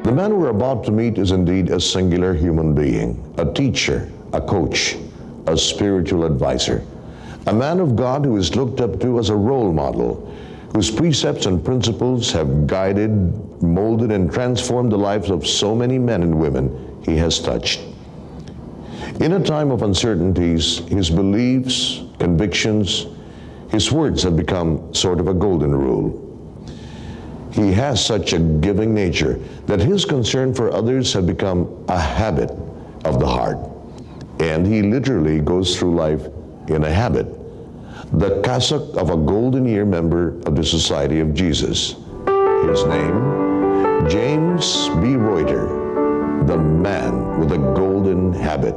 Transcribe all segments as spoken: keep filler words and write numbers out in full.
The man we're about to meet is indeed a singular human being, a teacher, a coach, a spiritual advisor, a man of God who is looked up to as a role model, whose precepts and principles have guided, molded, and transformed the lives of so many men and women he has touched. In a time of uncertainties, his beliefs, convictions, his words have become sort of a golden rule. He has such a giving nature that his concern for others have become a habit of the heart. And he literally goes through life in a habit. The cassock of a golden year member of the Society of Jesus. His name, James B. Reuter, the man with a golden habit.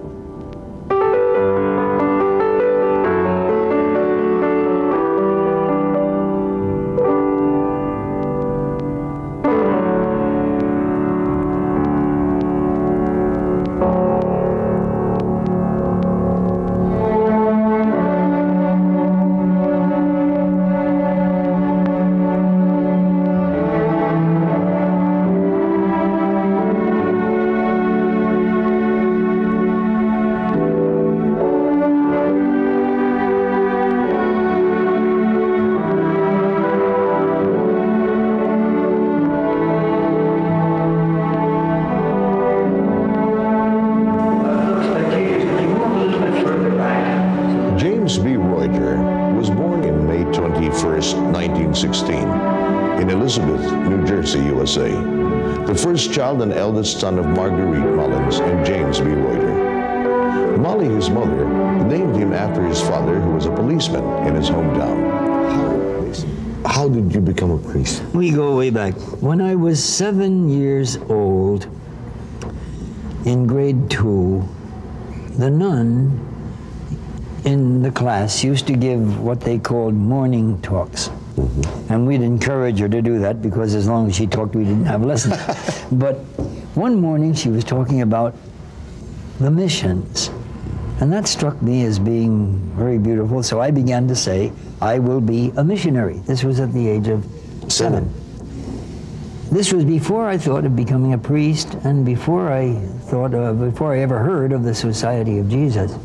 James B. Reuter was born in May twenty-first, nineteen sixteen, in Elizabeth, New Jersey, U S A, the first child and eldest son of Marguerite Mullins and James B. Reuter. Molly, his mother, named him after his father, who was a policeman in his hometown. How did you become a priest? We go way back. When I was seven years old, in grade two, the nun in the class used to give what they called morning talks. Mm-hmm. And we'd encourage her to do that because as long as she talked, we didn't have lessons. But one morning she was talking about the missions. And that struck me as being very beautiful. So I began to say, I will be a missionary. This was at the age of seven. This was before I thought of becoming a priest and before I thought of, before I ever heard of the Society of Jesus.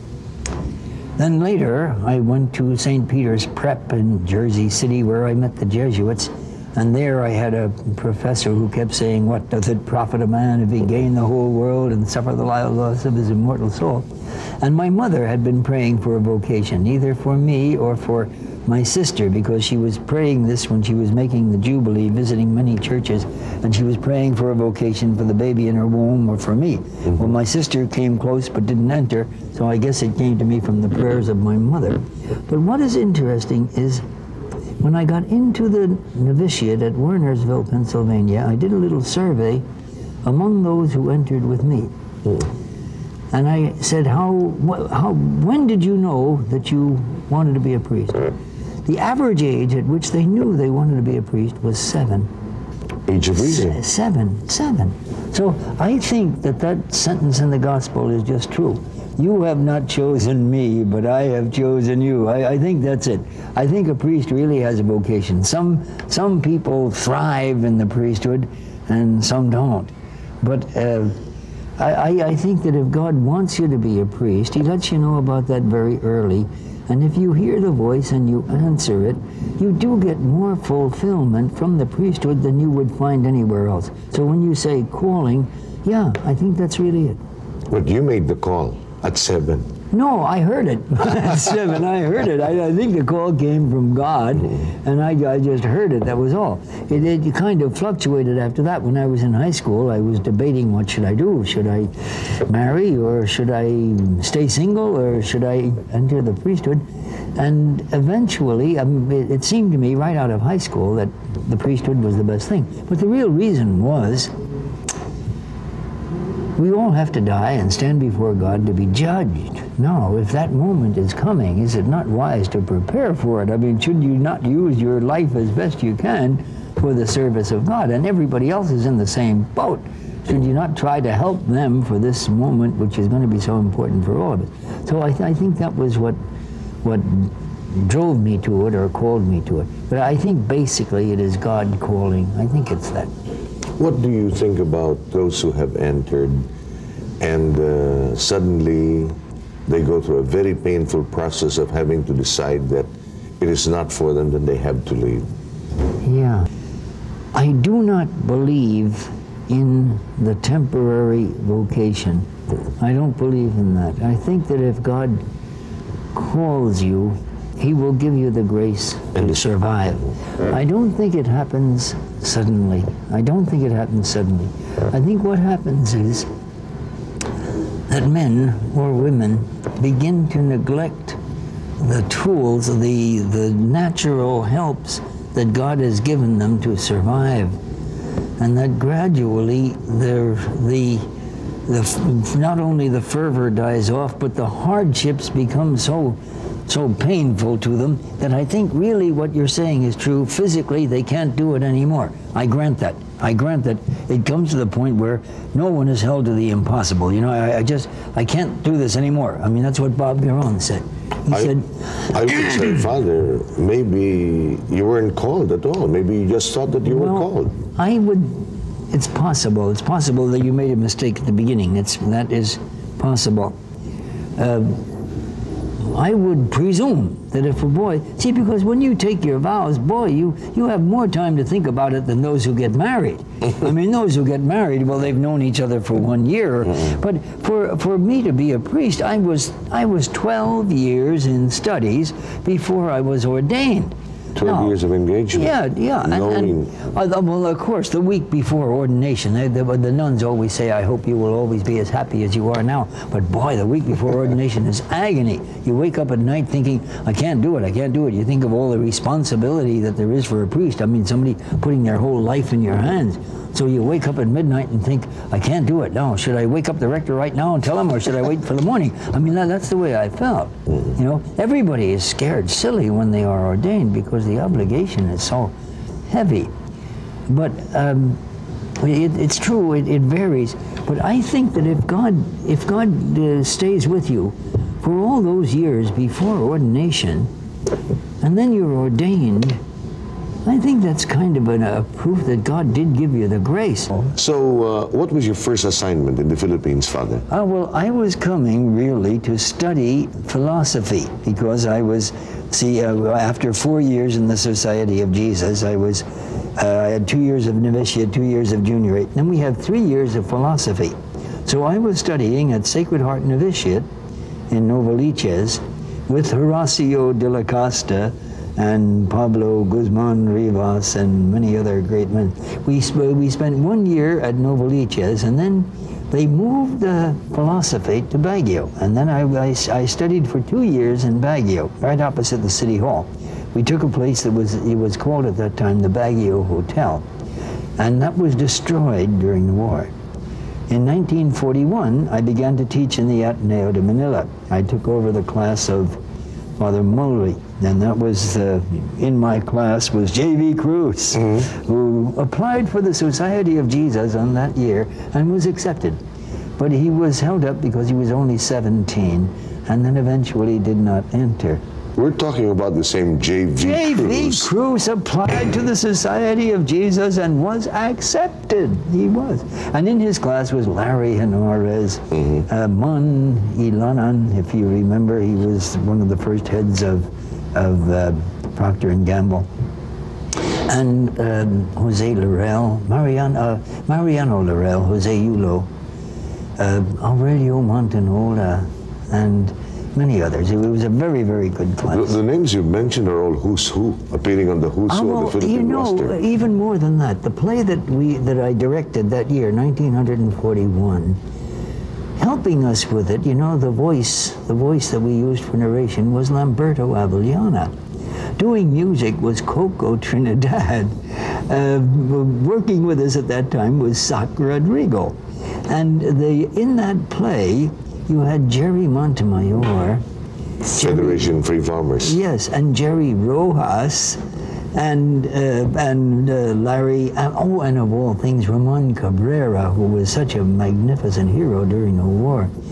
Then later, I went to Saint Peter's Prep in Jersey City where I met the Jesuits. And there I had a professor who kept saying, what doth it profit a man if he gain the whole world and suffer the loss of his immortal soul? And my mother had been praying for a vocation, either for me or for my sister, because she was praying this when she was making the Jubilee, visiting many churches, and she was praying for a vocation for the baby in her womb or for me. Mm-hmm. Well, my sister came close but didn't enter, so I guess it came to me from the prayers of my mother. But what is interesting is, when I got into the novitiate at Wernersville, Pennsylvania, I did a little survey among those who entered with me. Mm. And I said, how, how, when did you know that you wanted to be a priest? The average age at which they knew they wanted to be a priest was seven. Age of reason? Seven, seven. So I think that that sentence in the gospel is just true. You have not chosen me, but I have chosen you. I, I think that's it. I think a priest really has a vocation. Some, some people thrive in the priesthood and some don't. But uh, I, I think that if God wants you to be a priest, He lets you know about that very early. And if you hear the voice and you answer it, you do get more fulfillment from the priesthood than you would find anywhere else. So when you say calling, yeah, I think that's really it. But you made the call at seven. No, I heard it. At seven, I heard it. I, I think the call came from God, and I, I just heard it, that was all. It, it kind of fluctuated after that. When I was in high school, I was debating what should I do. Should I marry, or should I stay single, or should I enter the priesthood? And eventually, um, it, it seemed to me right out of high school that the priesthood was the best thing. But the real reason was, we all have to die and stand before God to be judged. Now, if that moment is coming, is it not wise to prepare for it? I mean, should you not use your life as best you can for the service of God? And everybody else is in the same boat. Should you not try to help them for this moment, which is going to be so important for all of us? So I, th I think that was what, what drove me to it or called me to it. But I think basically it is God calling. I think it's that. What do you think about those who have entered and uh, suddenly they go through a very painful process of having to decide that it is not for them, then they have to leave? Yeah. I do not believe in the temporary vocation. I don't believe in that. I think that if God calls you, He will give you the grace to survive. I don't think it happens suddenly. I don't think it happens suddenly. I think what happens is that men or women begin to neglect the tools, the, the natural helps that God has given them to survive. And that gradually the, the, the, not only the fervor dies off, but the hardships become so so painful to them that I think really what you're saying is true. Physically, they can't do it anymore. I grant that. I grant that it comes to the point where no one is held to the impossible. You know, I, I just, I can't do this anymore. I mean, that's what Bob Garon said. He I, said, I would say, Father, maybe you weren't called at all. Maybe you just thought that you well, were called. I would, it's possible. It's possible that you made a mistake at the beginning. It's, that is possible. Uh, I would presume that if a boy, see, because when you take your vows, boy, you, you have more time to think about it than those who get married. I mean, those who get married, well, they've known each other for one year. Mm-hmm. But for, for me to be a priest, I was, I was twelve years in studies before I was ordained. twelve no. years of engagement. Yeah, yeah. And, and, uh, well, of course, the week before ordination, they, the, the nuns always say, I hope you will always be as happy as you are now. But boy, the week before ordination is agony. You wake up at night thinking, I can't do it, I can't do it. You think of all the responsibility that there is for a priest. I mean, somebody putting their whole life in your hands. So you wake up at midnight and think, I can't do it. No, should I wake up the rector right now and tell him, or should I wait for the morning? I mean, that, that's the way I felt. You know, everybody is scared silly when they are ordained because the obligation is so heavy. But um, it, it's true, it, it varies. But I think that if God, if God uh, stays with you for all those years before ordination, and then you're ordained, I think that's kind of an, a proof that God did give you the grace. So, uh, what was your first assignment in the Philippines, Father? Uh, well, I was coming really to study philosophy because I was, see, uh, after four years in the Society of Jesus, I was, uh, I had two years of novitiate, two years of juniorate, then we had three years of philosophy. So I was studying at Sacred Heart Novitiate in Novaliches with Horacio de la Costa and Pablo Guzman Rivas and many other great men. We, sp we spent one year at Novaliches, and then they moved the philosophy to Baguio. And then I, I, I studied for two years in Baguio, right opposite the City Hall. We took a place that was, it was called at that time the Baguio Hotel, and that was destroyed during the war. In nineteen forty-one, I began to teach in the Ateneo de Manila. I took over the class of Father Mulry, and that was, uh, in my class was J V Cruz, mm-hmm. who applied for the Society of Jesus on that year and was accepted. But he was held up because he was only seventeen, and then eventually did not enter. We're talking about the same J V J V Cruz. Cruz applied to the Society of Jesus and was accepted. He was. And in his class was Larry Henarez, mm-hmm. uh, Mon Ilanan, if you remember. He was one of the first heads of, of uh, Procter and Gamble. And um, Jose Laurel, Mariano, uh, Mariano Laurel, Jose Yulo, uh, Aurelio Montanola, and many others. It was a very, very good class. The, the names you mentioned are all who's who, appearing on the who's oh, who well, of the Philippine you know, roster. Even more than that, the play that we that I directed that year, nineteen forty-one, helping us with it, you know, the voice, the voice that we used for narration was Lamberto Avellana. Doing music was Coco Trinidad. Uh, working with us at that time was Sac Rodrigo. And the, in that play, you had Jerry Montemayor. Federation Free Farmers. Yes, and Jerry Rojas, and uh, and uh, Larry, uh, oh, and of all things, Ramon Cabrera, who was such a magnificent hero during the war.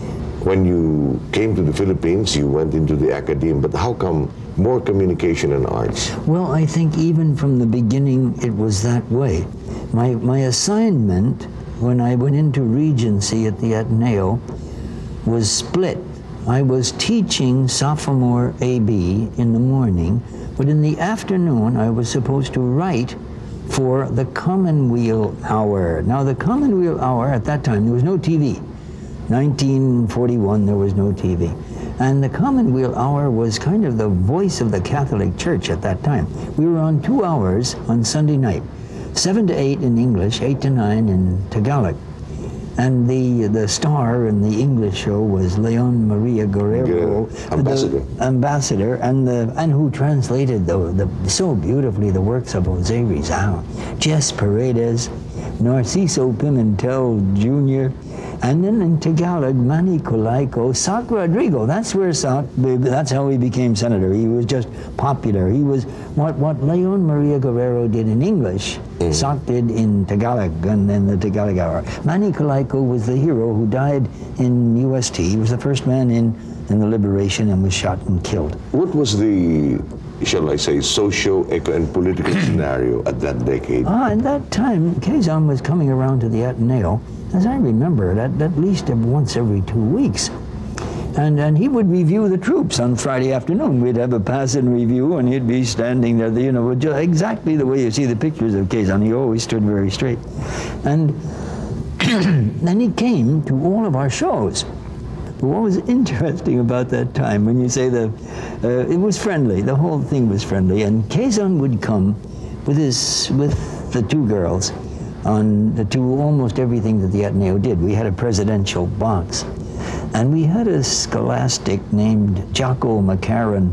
When you came to the Philippines, you went into the academe, but how come more communication and arts? Well, I think even from the beginning it was that way. My, my assignment when I went into Regency at the Ateneo was split. I was teaching sophomore A B in the morning, but in the afternoon I was supposed to write for the Commonweal Hour. Now the Commonweal Hour at that time, there was no T V. nineteen forty-one, there was no T V. And the Commonweal Hour was kind of the voice of the Catholic Church at that time. We were on two hours on Sunday night, seven to eight in English, eight to nine in Tagalog. And the the star in the English show was Leon Maria Guerrero, yeah, ambassador, the ambassador, and the and who translated the, the so beautifully the works of Jose Rizal, Jess Paredes, Narciso Pimentel Junior, and then in Tagalog, Manny Colaiko, Sac Rodrigo. That's where Sac, that's how he became senator. He was just popular. He was what what Leon Maria Guerrero did in English, mm. Sac did in Tagalog, and then the Tagalog hour. Manny Colaiko was the hero who died in U S T. He was the first man in in the liberation and was shot and killed. What was the, shall I say, socio and political scenario at that decade? Ah, at that time, Quezon was coming around to the Ateneo, as I remember it, at, at least once every two weeks. And, and he would review the troops on Friday afternoon. We'd have a pass-in review, and he'd be standing there, you know, just exactly the way you see the pictures of Quezon. He always stood very straight. And then he came to all of our shows. But what was interesting about that time, when you say the, uh, it was friendly, the whole thing was friendly, and Quezon would come with his, with the two girls on to almost everything that the Ateneo did. We had a presidential box, and we had a scholastic named Jocko McCarran.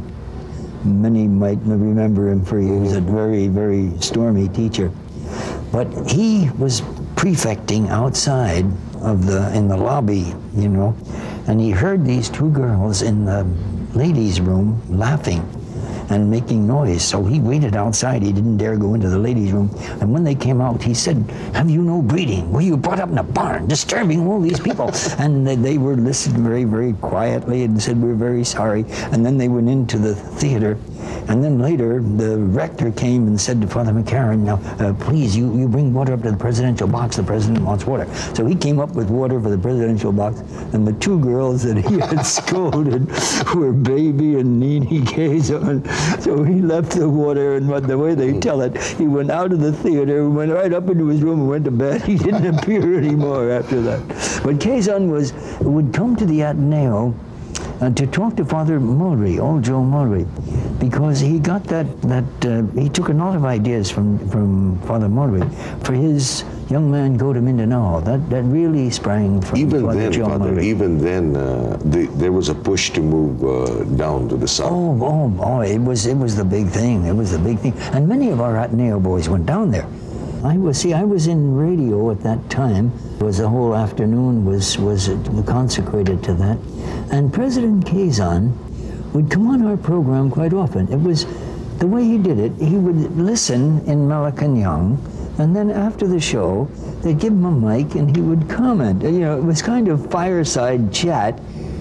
Many might remember him, for he was a very, very stormy teacher. But he was prefecting outside of the, in the lobby, you know, and he heard these two girls in the ladies' room laughing and making noise. So he waited outside. He didn't dare go into the ladies' room. And when they came out, he said, "Have you no breeding? Were you brought up in a barn, disturbing all these people?" And they, they were listened very, very quietly and said, "We're very sorry." And then they went into the theater. And then later, the rector came and said to Father McCarran, "Now, uh, please, you, you bring water up to the presidential box. The president wants water." So he came up with water for the presidential box, and the two girls that he had scolded were Baby and Nini Quezon. So he left the water, and what, the way they tell it, he went out of the theater, went right up into his room and went to bed. He didn't appear anymore after that. But Quezon was, would come to the Ateneo Uh, to talk to Father Mulry, old Joe Mulry, because he got that, that uh, he took a lot of ideas from, from Father Mulry for his young man go to Mindanao. That, that really sprang from even Father then, Joe Father, Mulry. Even then, uh, the, there was a push to move uh, down to the south. Oh, oh, oh, it was, it was the big thing. It was the big thing. And many of our Ateneo boys went down there. I was, see, I was in radio at that time. Was the whole afternoon was, was consecrated to that. And President Quezon would come on our program quite often. It was, the way he did it, he would listen in Malacanang, and then after the show, they'd give him a mic and he would comment. You know, it was kind of fireside chat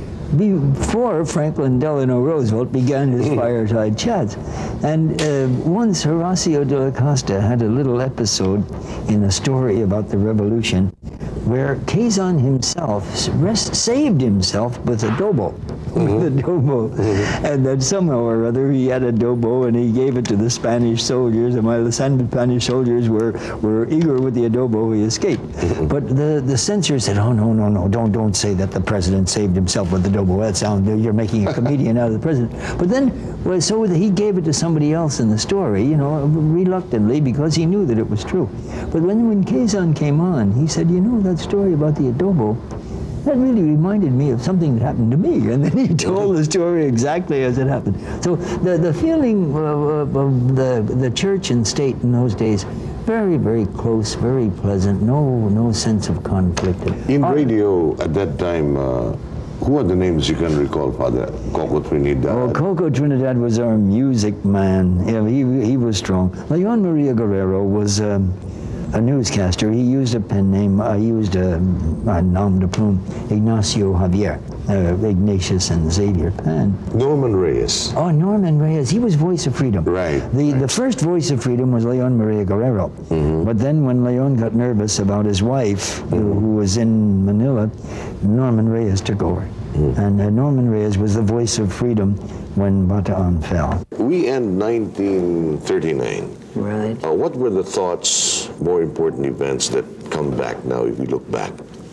before Franklin Delano Roosevelt began his fireside chats. And uh, once Horacio de la Costa had a little episode in a story about the revolution where Quezon himself rest, saved himself with adobo. Mm-hmm. With adobo. Mm-hmm. And then somehow or other he had adobo and he gave it to the Spanish soldiers, and while the Spanish soldiers were, were eager with the adobo, he escaped. Mm-hmm. But the, the censor said, "Oh, no, no, no, don't, don't say that the president saved himself with adobo. That sounds, you're making a comedian out of the president." But then, well, so he gave it to somebody else in the story, you know, reluctantly, because he knew that it was true. But when, when Quezon came on, he said, "You know, that story about the adobo, that really reminded me of something that happened to me." And then he told the story exactly as it happened. So the, the feeling of, of the, the church and state in those days, very, very close, very pleasant, no, no sense of conflict. In radio at that time, uh, who are the names you can recall, Father? Coco Trinidad. Oh, Coco Trinidad was our music man. Yeah, he, he was strong. Leon Maria Guerrero was um, a newscaster. He used a pen name. I uh, used a, a nom de plume, Ignacio Javier. uh, Ignatius and Xavier Penn. Norman Reyes. Oh, Norman Reyes, he was Voice of Freedom. Right. The, right. the first Voice of Freedom was Leon Maria Guerrero. Mm-hmm. But then when Leon got nervous about his wife, mm-hmm. who, who was in Manila, Norman Reyes took over. Mm-hmm. And uh, Norman Reyes was the Voice of Freedom when Bataan fell. We end nineteen thirty-nine. Right. Uh, what were the thoughts, more important events that come back now if you look back?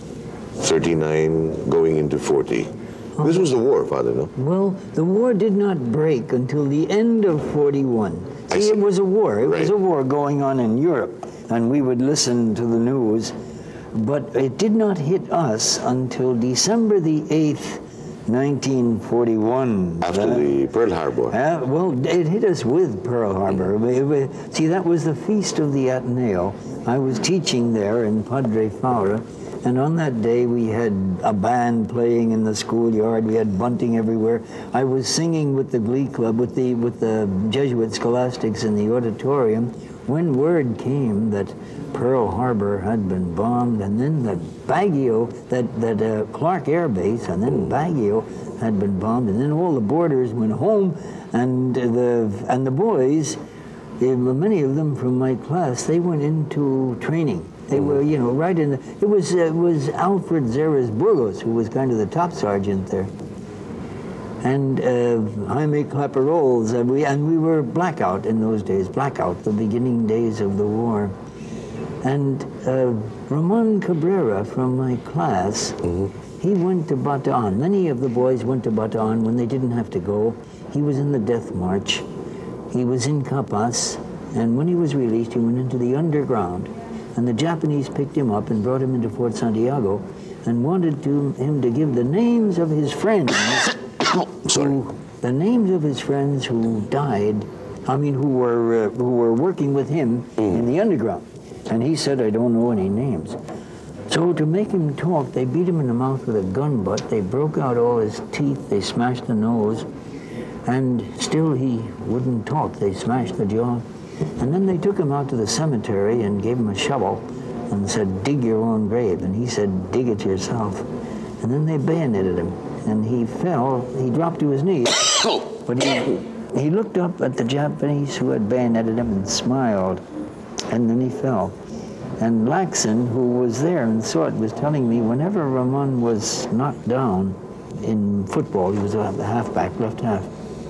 thirty-nine going into forty. Oh. This was the war, Father, no? Well, the war did not break until the end of forty-one. See, see. It was a war. It right. was a war going on in Europe, and we would listen to the news. But it did not hit us until December the eighth, nineteen forty-one. After uh, the Pearl Harbor. Uh, well, it hit us with Pearl Harbor. Mm. See, that was the feast of the Ateneo. I was teaching there in Padre Faura, and on that day we had a band playing in the schoolyard. We had bunting everywhere. I was singing with the Glee Club, with the with the Jesuit scholastics in the auditorium, when word came that Pearl Harbor had been bombed, and then that Baguio, that, that uh, Clark Air Base, and then Baguio had been bombed, and then all the boarders went home, and the, and the boys, they, many of them from my class, they went into training. They were, you know, right in the, it was, uh, it was Alfred Zeres Burgos, who was kind of the top sergeant there. And uh, Jaime Claparols, and we, and we were blackout in those days, blackout, the beginning days of the war. And uh, Ramon Cabrera from my class, mm-hmm. he went to Bataan. Many of the boys went to Bataan when they didn't have to go. He was in the Death March. He was in Capas, and when he was released, he went into the underground. And the Japanese picked him up and brought him into Fort Santiago and wanted to, him to give the names of his friends. Sorry. Who, the names of his friends who died, I mean, who were, uh, who were working with him mm. in the underground. And he said, I don't know any names. So to make him talk, they beat him in the mouth with a gun butt. They broke out all his teeth. They smashed the nose. And still he wouldn't talk. They smashed the jaw. And then they took him out to the cemetery and gave him a shovel and said, dig your own grave. And he said, dig it yourself. And then they bayoneted him. And he fell. He dropped to his knees. But he, he looked up at the Japanese who had bayoneted him and smiled. And then he fell. And Laxon, who was there and saw it, was telling me whenever Ramon was knocked down in football, he was a halfback, left half,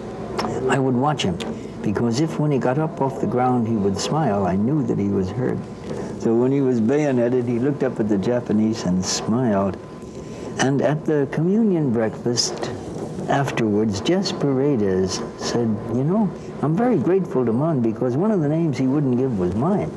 I would watch him. Because if when he got up off the ground he would smile, I knew that he was hurt. So when he was bayoneted, he looked up at the Japanese and smiled. And at the communion breakfast afterwards, Jess Paredes said, you know, I'm very grateful to Mon because one of the names he wouldn't give was mine.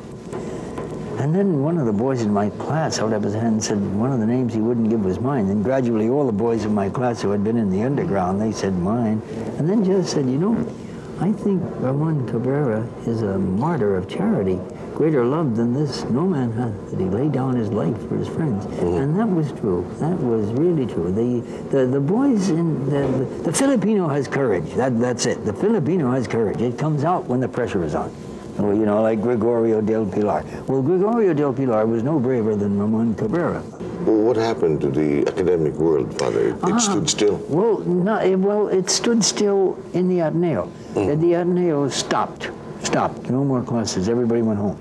And then one of the boys in my class held up his hand and said, one of the names he wouldn't give was mine. And gradually all the boys in my class who had been in the underground, they said mine. And then Jess said, you know, I think Ramon Cabrera is a martyr of charity, greater love than this no man hath, that he laid down his life for his friends. Mm-hmm. And that was true. That was really true. The the, the boys in the, the Filipino has courage. That that's it. The Filipino has courage. It comes out when the pressure is on. Well, you know, like Gregorio del Pilar. Well, Gregorio del Pilar was no braver than Ramon Cabrera. Well, what happened to the academic world, Father? It ah, stood still? Well, no, it, well, it stood still in the Ateneo. Mm. The Ateneo stopped. Stopped. No more classes. Everybody went home.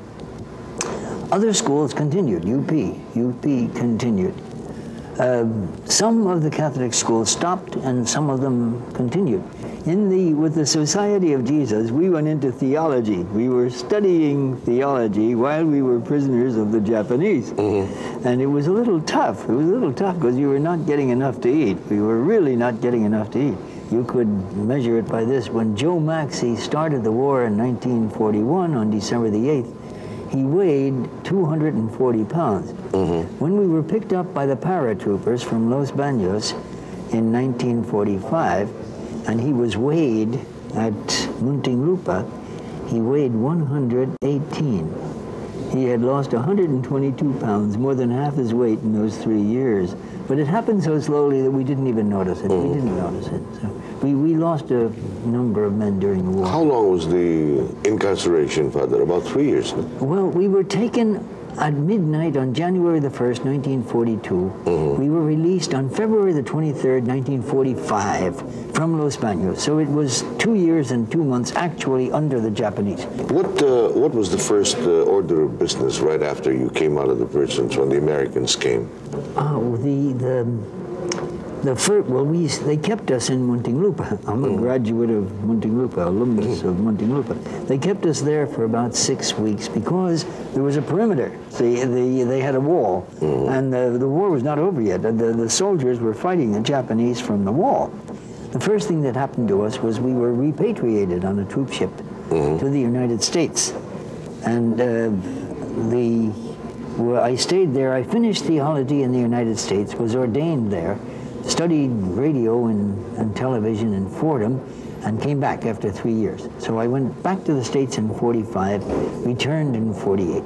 Other schools continued. U P. U P continued. Uh, some of the Catholic schools stopped, and some of them continued. In the, with the Society of Jesus, we went into theology. We were studying theology while we were prisoners of the Japanese. Mm-hmm. And it was a little tough. It was a little tough because you were not getting enough to eat. We were really not getting enough to eat. You could measure it by this. When Joe Maxey started the war in nineteen forty-one on December the eighth, he weighed two hundred forty pounds. Mm-hmm. When we were picked up by the paratroopers from Los Baños in nineteen forty-five, and he was weighed at Muntinlupa, he weighed one hundred eighteen. He had lost one hundred twenty-two pounds, more than half his weight in those three years. But it happened so slowly that we didn't even notice it. Mm. We didn't notice it. So we, we lost a number of men during the war. How long was the incarceration, Father? About three years? Well, we were taken at midnight on January the first, nineteen forty-two. Mm-hmm. We were released on February the twenty-third, nineteen forty-five from Los Baños. So it was two years and two months actually under the Japanese. What uh, what was the first uh, order of business right after you came out of the prisons when the Americans came? Oh, the the the first, well, we they kept us in Muntinlupa. I'm a mm. graduate of Muntinlupa, alumnus mm. of Muntinlupa. They kept us there for about six weeks because there was a perimeter. See, they they had a wall, mm. and the the war was not over yet. The the soldiers were fighting the Japanese from the wall. The first thing that happened to us was we were repatriated on a troop ship mm. to the United States, and uh, the well, I stayed there. I finished theology in the United States, was ordained there, studied radio and, and television in Fordham, and came back after three years. So I went back to the States in forty-five, returned in forty-eight.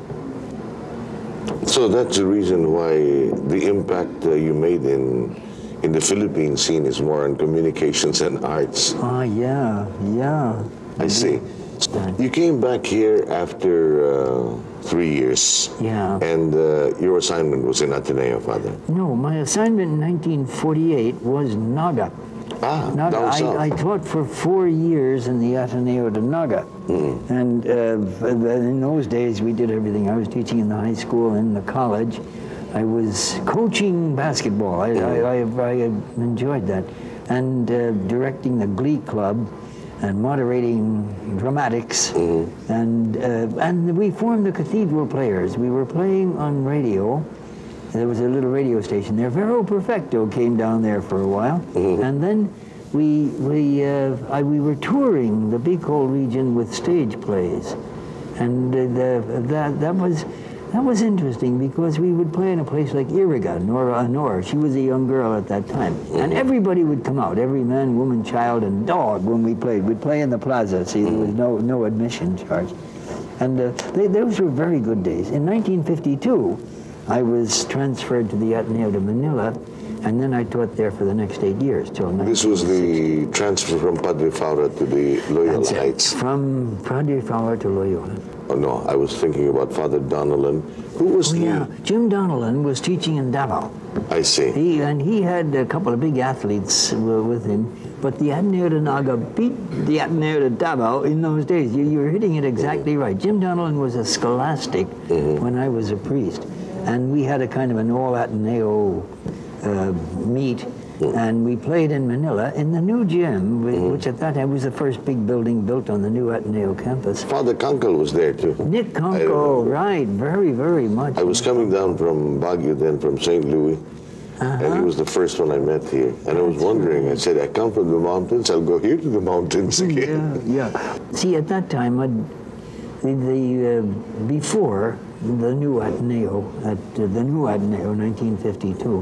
So that's the reason why the impact uh, you made in in the Philippine scene is more on communications and arts. Ah, yeah, yeah. I see. You came back here after uh, three years. Yeah. And uh, your assignment was in Ateneo, Father? No, my assignment in nineteen forty-eight was Naga. Ah, Naga. down south. I, I taught for four years in the Ateneo de Naga. Mm-hmm. And uh, in those days, we did everything. I was teaching in the high school and the college. I was coaching basketball. I, mm-hmm. I, I, I enjoyed that. And uh, directing the Glee Club, and moderating dramatics, mm-hmm. and uh, and we formed the Cathedral Players. We were playing on radio. There was a little radio station there. Vero Perfecto came down there for a while, mm-hmm. and then we we uh, I, we were touring the Bicol region with stage plays, and uh, the, that that was. That was interesting because we would play in a place like Iriga, Nora Honor. She was a young girl at that time. Mm-hmm. And everybody would come out, every man, woman, child, and dog when we played. We'd play in the plaza, see, there was no, no admission charge. And uh, they, those were very good days. In nineteen fifty-two, I was transferred to the Ateneo de Manila, and then I taught there for the next eight years, till This was the transfer from Padre Faura to the Loyola That's Heights. It. From Padre Faura to Loyola. Oh, no, I was thinking about Father Donnellan. Who was oh, the... yeah, Jim Donnellan was teaching in Davao. I see. He, and he had a couple of big athletes with him, but the Ateneo de Naga beat the Ateneo de Davao in those days. You, you were hitting it exactly mm-hmm. right. Jim Donnellan was a scholastic mm-hmm. when I was a priest, and we had a kind of an all-Ateneo uh, meet. And we played in Manila in the new gym, mm-hmm. which at that time was the first big building built on the new Ateneo campus. Father Kunkel was there too. Nick Kunkel, right, very, very much. I was coming down from Baguio then, from Saint Louis, uh-huh. and he was the first one I met here. And I was wondering, I said, I come from the mountains, I'll go here to the mountains again. Yeah, yeah. See, at that time, I'd, the, the uh, before the new Ateneo, at uh, the new Ateneo, nineteen fifty-two,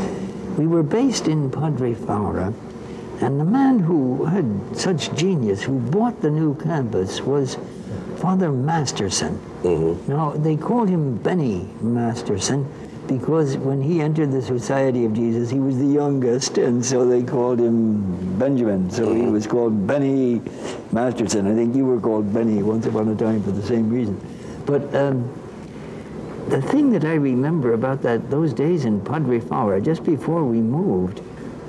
we were based in Padre Faura, and the man who had such genius, who bought the new campus, was Father Masterson. Mm-hmm. Now, they called him Benny Masterson because when he entered the Society of Jesus, he was the youngest, and so they called him Benjamin. So mm-hmm. he was called Benny Masterson. I think you were called Benny once upon a time for the same reason. But um, the thing that I remember about that those days in Padre Faura, just before we moved,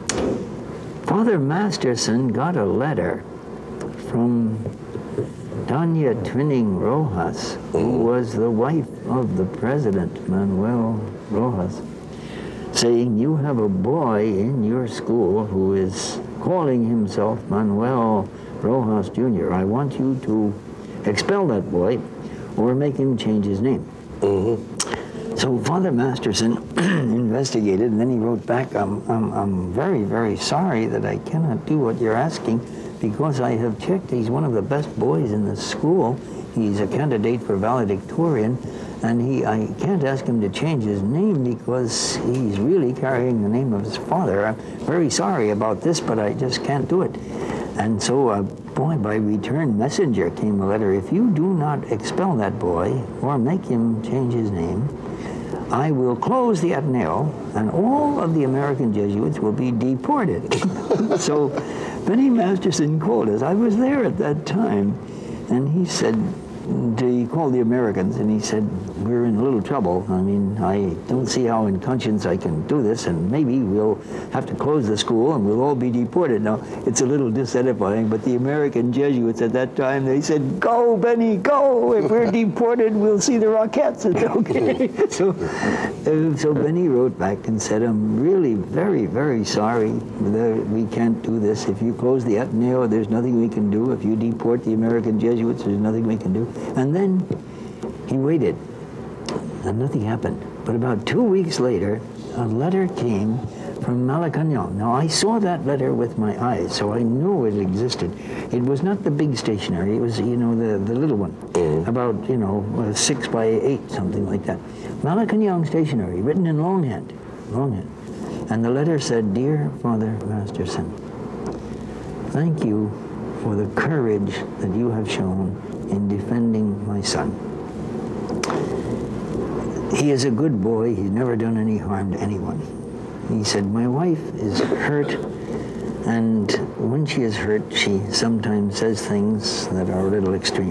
Father Masterson got a letter from Tanya Twinning Rojas, who was the wife of the president, Manuel Rojas, saying, you have a boy in your school who is calling himself Manuel Rojas Junior I want you to expel that boy or make him change his name. Mm-hmm. So Father Masterson investigated, and then he wrote back, I'm, I'm, I'm very, very sorry that I cannot do what you're asking because I have checked. He's one of the best boys in the school. He's a candidate for valedictorian, and he, I can't ask him to change his name because he's really carrying the name of his father. I'm very sorry about this, but I just can't do it. And so, uh, boy, by return messenger came a letter. If you do not expel that boy or make him change his name, I will close the Ateneo and all of the American Jesuits will be deported. So Benny Masterson called us. I was there at that time. And he said, he called the Americans and he said, we're in a little trouble. I mean, I don't see how in conscience I can do this, and maybe we'll have to close the school and we'll all be deported. Now, it's a little disedifying, but the American Jesuits at that time, they said, go, Benny, go. If we're deported, we'll see the Rockettes. It's okay. so, uh, so Benny wrote back and said, I'm really very, very sorry that we can't do this. If you close the Ateneo, there's nothing we can do. If you deport the American Jesuits, there's nothing we can do. And then he waited, and nothing happened. But about two weeks later, a letter came from Malacañang. Now, I saw that letter with my eyes, so I knew it existed. It was not the big stationery. It was, you know, the, the little one, mm. about, you know, uh, six by eight, something like that. Malacañang stationery, written in longhand, longhand. And the letter said, Dear Father Masterson, thank you for the courage that you have shown in defending my son. He is a good boy. He's never done any harm to anyone. He said, my wife is hurt, and when she is hurt, she sometimes says things that are a little extreme.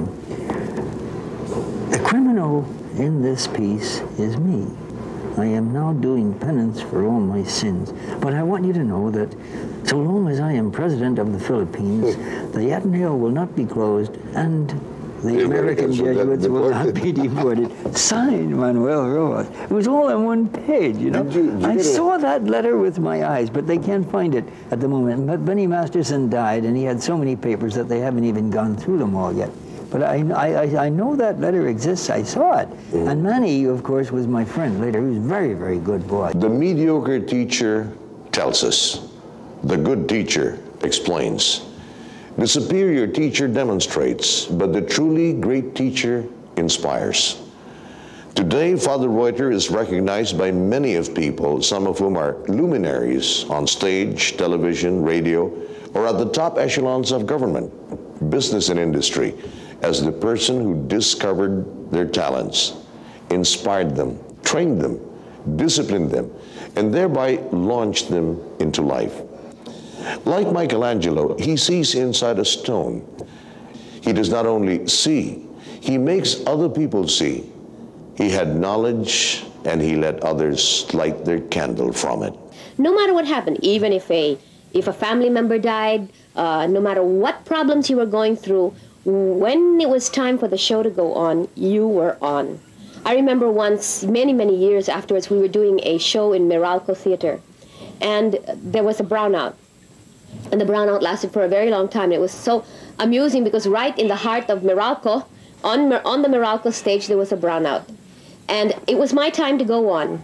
The criminal in this piece is me. I am now doing penance for all my sins. But I want you to know that so long as I am president of the Philippines, the Ateneo will not be closed, and the, the American Jesuits will not be deported. Signed, Manuel Rojas. It was all on one page, you know. Did you, did I saw that letter with my eyes, but they can't find it at the moment. But Benny Masterson died, and he had so many papers that they haven't even gone through them all yet. But I, I, I know that letter exists. I saw it. Mm. And Manny, of course, was my friend later. He was a very, very good boy. The mediocre teacher tells us. The good teacher explains. The superior teacher demonstrates, but the truly great teacher inspires. Today, Father Reuter is recognized by many of people, some of whom are luminaries on stage, television, radio, or at the top echelons of government, business and industry, as the person who discovered their talents, inspired them, trained them, disciplined them, and thereby launched them into life. Like Michelangelo, he sees inside a stone. He does not only see, he makes other people see. He had knowledge, and he let others light their candle from it. No matter what happened, even if a, if a family member died, uh, no matter what problems you were going through, when it was time for the show to go on, you were on. I remember once, many, many years afterwards, we were doing a show in Meralco Theater, and there was a brownout. And the brownout lasted for a very long time. It was so amusing because right in the heart of Meralco, on, on the Meralco stage, there was a brownout. And it was my time to go on.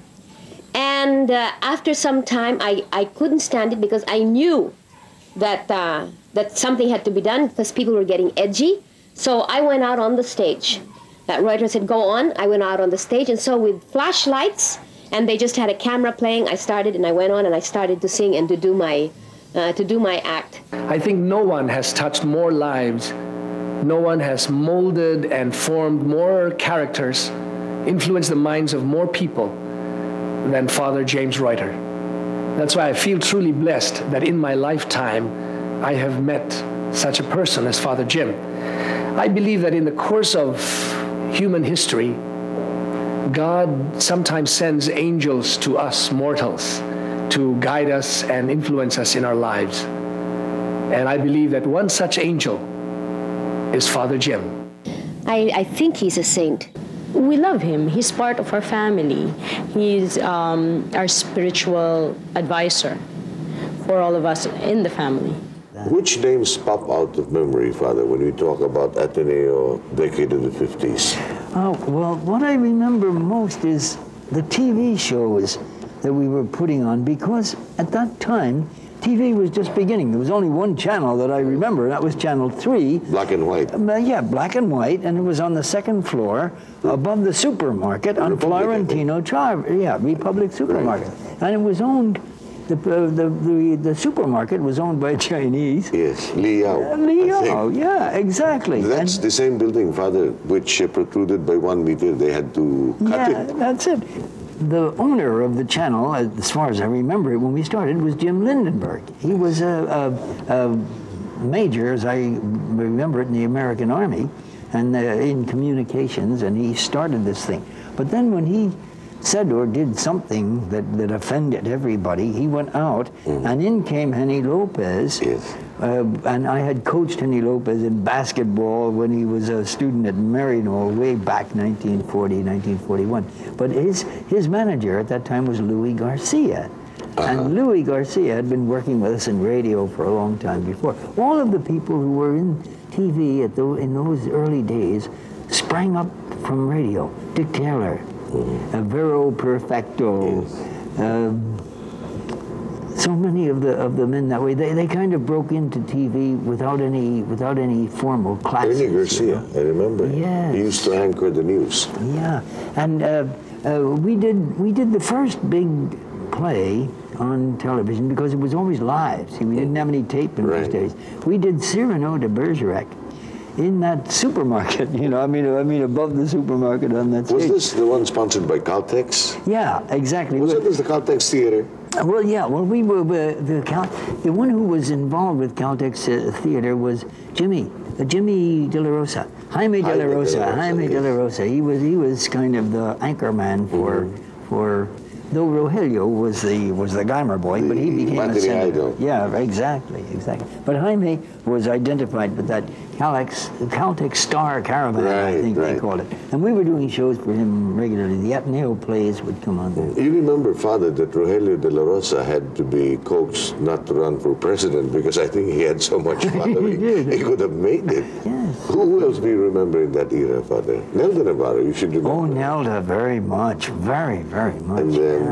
And uh, after some time, I, I couldn't stand it because I knew that, uh, that something had to be done because people were getting edgy. So I went out on the stage. That Reuter said, go on. I went out on the stage. And so with flashlights, and they just had a camera playing, I started and I went on and I started to sing and to do my, uh, to do my act. I think no one has touched more lives. No one has molded and formed more characters, influenced the minds of more people than Father James Reuter. That's why I feel truly blessed that in my lifetime I have met such a person as Father Jim. I believe that in the course of human history, God sometimes sends angels to us mortals to guide us and influence us in our lives. And I believe that one such angel is Father Jim. I, I think he's a saint. We love him. He's part of our family. He's um, our spiritual advisor for all of us in the family. Which names pop out of memory, Father, when we talk about Ateneo, decade of the fifties? Oh, well, what I remember most is the T V shows that we were putting on, because at that time, T V was just beginning. There was only one channel that I remember, and that was Channel three. Black and white. Uh, yeah, black and white, and it was on the second floor above the supermarket on Republic, Florentino Drive. Yeah, Republic Supermarket. Right. And it was owned, the, uh, the, the, the supermarket was owned by Chinese. Yes, Liao. Uh, Liao, yeah, exactly. That's and, the same building, Father, which uh, protruded by one meter. They had to cut yeah, it. That's it. The owner of the channel, as far as I remember it when we started, was Jim Lindenberg. He was a, a, a major, as I remember it, in the American Army, and uh, in communications, and he started this thing. But then when he said or did something that, that offended everybody, he went out, mm. and in came Henny Lopez. Yes. Uh, and I had coached Henny Lopez in basketball when he was a student at Maryknoll way back nineteen forty, nineteen forty-one. But his, his manager at that time was Louis Garcia. Uh-huh. And Louis Garcia had been working with us in radio for a long time before. All of the people who were in T V at the, in those early days sprang up from radio. Dick Taylor, mm-hmm. uh, Vero Perfecto, yes. uh, so many of the of the men that way. They they kind of broke into T V without any without any formal classes. Ernie Garcia, you know? I remember. Yes. He used to anchor the news. Yeah, and uh, uh, we did we did the first big play on television because it was always live. See, we didn't have any tape in right. those days. We did Cyrano de Bergerac in that supermarket, you know, I mean, I mean, above the supermarket on that stage. Was this the one sponsored by Caltex? Yeah, exactly. Was it the Caltex Theater? Well, yeah. Well, we were uh, the Cal the one who was involved with Caltex uh, Theater was Jimmy, uh, Jimmy De La Rosa, Jaime De La Rosa, Jaime De La Rosa. He was he was kind of the anchorman for mm-hmm. for. Though Rogelio was the was the Geimer boy, the but he became a senator. Idol. Yeah, exactly, exactly. But Jaime was identified with that Caltex, Caltex Star Caravan, right, I think right. they called it. And we were doing shows for him regularly. The Ateneo plays would come on there. You remember, Father, that Rogelio De La Rosa had to be coaxed not to run for president because I think he had so much following. he, did. he could have made it. Yes. Who else do you remember in that era, Father? Nelda Navarro, you should remember. Oh, Nelda, very much, very, very much. And then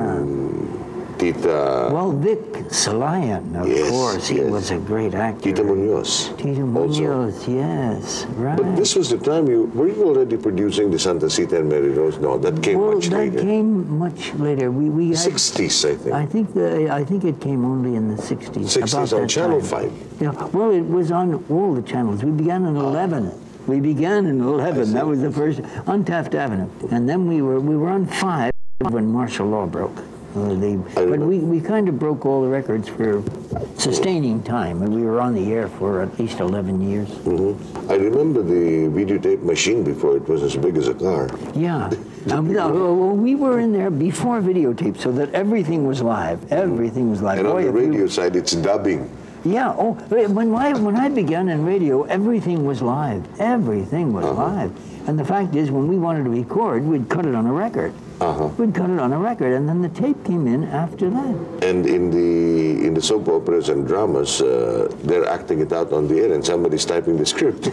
yeah. Tita... Well, Vic Salayan, of yes, course. He yes. was a great actor. Tita Munoz. Tita Munoz, yes, right. But this was the time you... Were you already producing the Santa Cita and Mary Rose? No, that came well, much that later. that came much later. We, we had, sixties, I think. I think the I think it came only in the sixties. sixties on Channel five. Yeah, well, it was on all the channels. We began in eleven. We began in eleven. That was the first, on Taft Avenue. And then we were we were on five when martial law broke. Uh, they, but we, we kind of broke all the records for sustaining time, and we were on the air for at least eleven years. Mm-hmm. I remember the videotape machine before it was as big as a car. Yeah. um, no, well, we were in there before videotape, so that everything was live. Everything was live. And Boy, on the radio you, side, it's dubbing. Yeah. Oh, when I, when I began in radio, everything was live. Everything was uh-huh. live. And the fact is, when we wanted to record, we'd cut it on a record. Uh-huh. We'd cut it on a record, and then the tape came in after that. And in the in the soap operas and dramas, uh, they're acting it out on the air, and somebody's typing the script.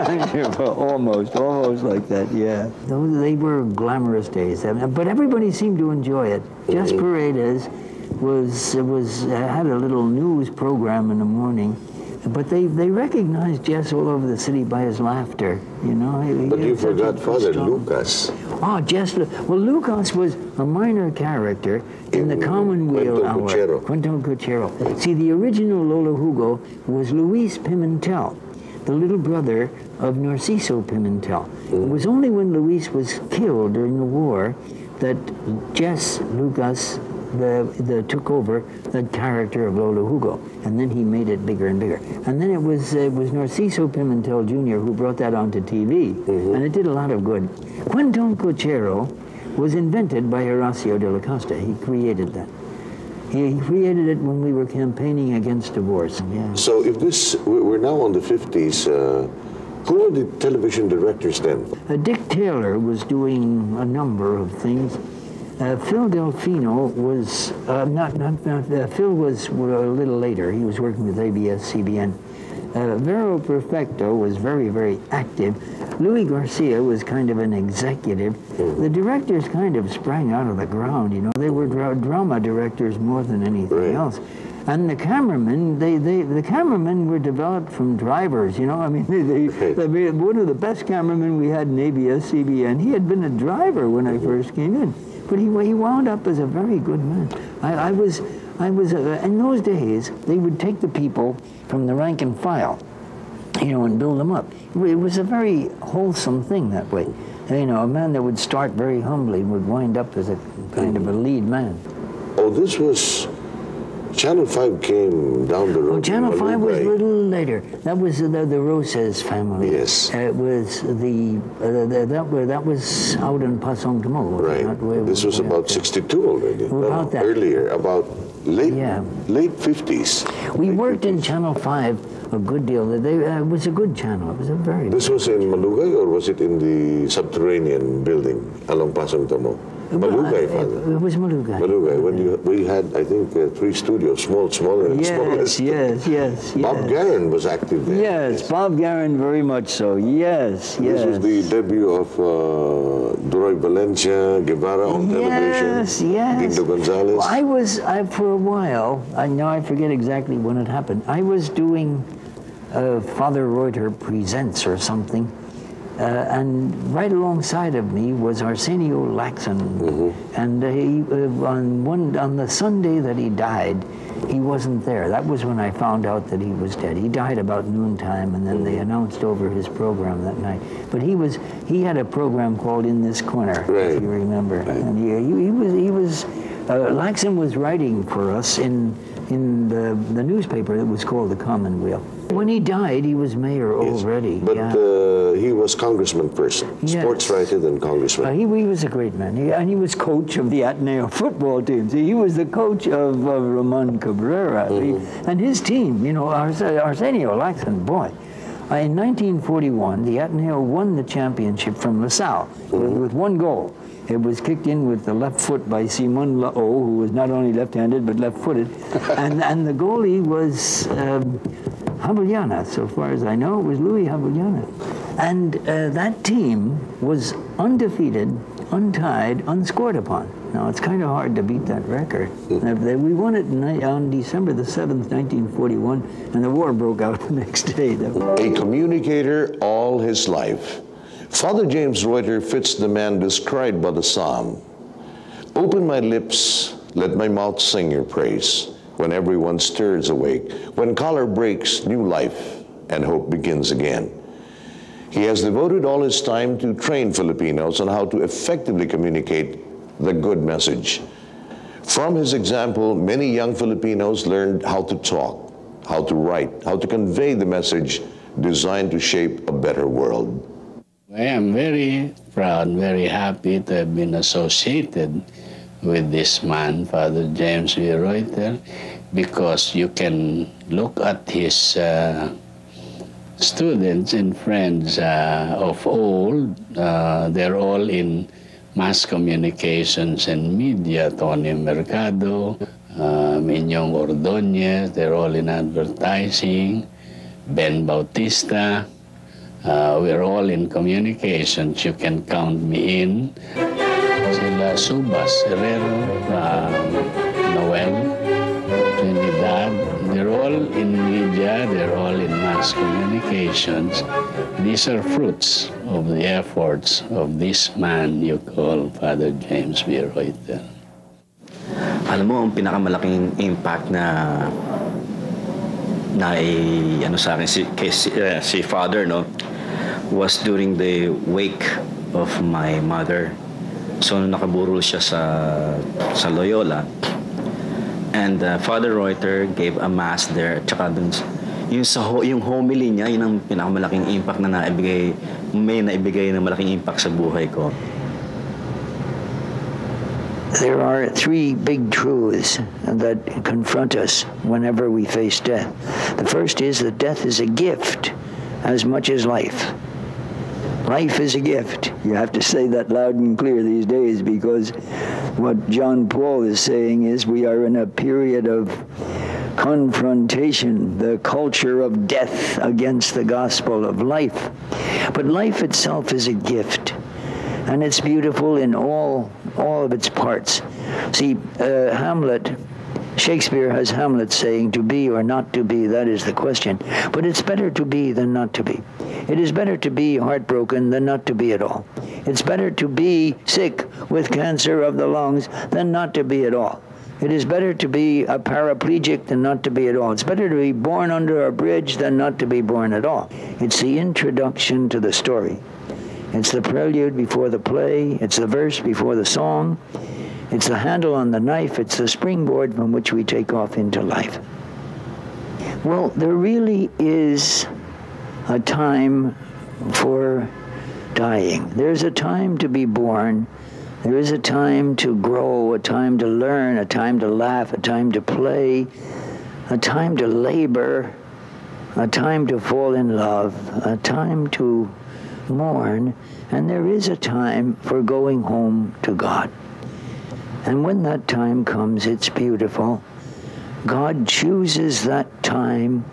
almost, almost like that. Yeah. Those they were glamorous days, but everybody seemed to enjoy it. Jess mm-hmm. Paredes was was uh, had a little news program in the morning. But they, they recognized Jess all over the city by his laughter, you know. He, but he you forgot Father strong. Lucas. Oh, Jess. Well, Lucas was a minor character in, in the Commonweal Hour. Cuchero. Quentin Cuchero. See, the original Lola Hugo was Luis Pimentel, the little brother of Narciso Pimentel. Mm. It was only when Luis was killed during the war that Jess Lucas The, the took over the character of Lola Hugo, and then he made it bigger and bigger. And then it was uh, it was Narciso Pimentel Junior who brought that onto T V, mm-hmm. and it did a lot of good. Quentin Cuchero was invented by Horacio de la Costa. He created that. He created it when we were campaigning against divorce. Yeah. So if this, we're now on the fifties, uh, who were the television directors then? Uh, Dick Taylor was doing a number of things. Uh, Phil Delfino was, uh, not, not, not uh, Phil was a little later. He was working with A B S C B N. Uh, Vero Perfecto was very, very active. Louis Garcia was kind of an executive. The directors kind of sprang out of the ground, you know. They were dra drama directors more than anything else. And the cameramen, they, they, the cameramen were developed from drivers, you know. I mean, they, they, they, one of the best cameramen we had in A B S C B N, he had been a driver when I first came in. But he, he wound up as a very good man. I, I was, I was uh, in those days, they would take the people from the rank and file, you know, and build them up. It was a very wholesome thing that way. You know, a man that would start very humbly would wind up as a kind of a lead man. Oh, this was Channel five came down the road. Oh, Channel five was a Malugay. little later. That was the, the Roses family. Yes. Uh, it was the, uh, the that was that was out in Pasong Tamo. Right. Not way- This was way about up there. sixty-two already. Well, about that. Earlier, about late Yeah. late fifties. We worked in Channel five a good deal. They, uh, it was a good channel. It was a very. This was in Malugay, or was it in the subterranean building along Pasong Tamo? Malugay, It, Father. it was Malugay. Malugay. When you, we had, I think, uh, three studios, small, smaller, and Yes, smallest. yes, yes, yes. Bob Garin was active there. Yes, Bob Garin, very much so. Yes, yes. This was the debut of uh, Duroy Valencia, Guevara on television. Yes, yes. Guido Gonzalez. Well, I was, I, for a while, I know I forget exactly when it happened. I was doing uh, Father Reuter Presents or something, uh, and right alongside of me was Arsenio Laxon. Mm-hmm. And uh, he, uh, on, one, on the Sunday that he died, he wasn't there. That was when I found out that he was dead. He died about noontime, and then they announced over his program that night. But he was, he had a program called In This Corner, Right. if you remember. Right. And he, he, he was, he was, uh, Laxon was writing for us in, in the, the newspaper that was called The Commonweal. When he died, he was mayor Yes. already. But yeah. uh, he was congressman first, Yes. sports writer, then congressman. Uh, he, he was a great man, he, and he was coach of the Ateneo football team. See, he was the coach of, of Ramon Cabrera, Mm-hmm. He- and his team. You know, Ars- Arsenio Laxon, boy. Uh, in nineteen forty-one, the Ateneo won the championship from LaSalle Mm-hmm. with, with one goal. It was kicked in with the left foot by Simon Lao, who was not only left-handed but left-footed, and and the goalie was um, Habeliana. So far as I know, it was Louis Habeliana. And uh, that team was undefeated, untied, unscored upon. Now, it's kind of hard to beat that record. Uh, they- We won it ni- on December the seventh, nineteen forty-one, and the war broke out the next day. That was- A communicator all his life, Father James Reuter fits the man described by the psalm. Open my lips, let my mouth sing your praise. When everyone stirs awake, when color breaks, new life and hope begins again. He has devoted all his time to train Filipinos on how to effectively communicate the good message. From his example, many young Filipinos learned how to talk, how to write, how to convey the message designed to shape a better world. I am very proud, very happy to have been associated with this man, Father James V. Reuter, because you can look at his uh, students and friends uh, of old. Uh, they're all in mass communications and media. Tony Mercado, uh, Minyong Ordonez, they're all in advertising. Ben Bautista, uh, we're all in communications. You can count me in. Sila Subas, Herrero, um, Noel, Trinidad, they're all in media, they're all in mass communications. These are fruits of the efforts of this man you call Father James V. Reuter. Alam mo, ang pinakamalaking impact na na i- ano sa akin si, kay, si, uh, si Father, no, was during the wake of my mother. So, nung nakaburol siya sa, sa Loyola, and uh, Father Reuter gave a mass there, at saka dun, s- yung, sa, ho- yung homily niya, yun ang pinakamalaking impact na naibigay, may naibigay na malaking impact sa buhay ko. There are three big truths that confront us whenever we face death. The first is that death is a gift as much as life. Life is a gift. You have to say that loud and clear these days, because what John Paul is saying is we are in a period of confrontation, the culture of death against the gospel of life. But life itself is a gift, and it's beautiful in all all of its parts. See, uh, Hamlet, Shakespeare has Hamlet saying, to be or not to be, that is the question. But it's better to be than not to be. It is better to be heartbroken than not to be at all. It's better to be sick with cancer of the lungs than not to be at all. It is better to be a paraplegic than not to be at all. It's better to be born under a bridge than not to be born at all. It's the introduction to the story. It's the prelude before the play. It's the verse before the song. It's the handle on the knife. It's the springboard from which we take off into life. Well, there really is a time for dying. There's a time to be born. There is a time to grow, a time to learn, a time to laugh, a time to play, a time to labor, a time to fall in love, a time to mourn, and there is a time for going home to God. And when that time comes, it's beautiful. God chooses that time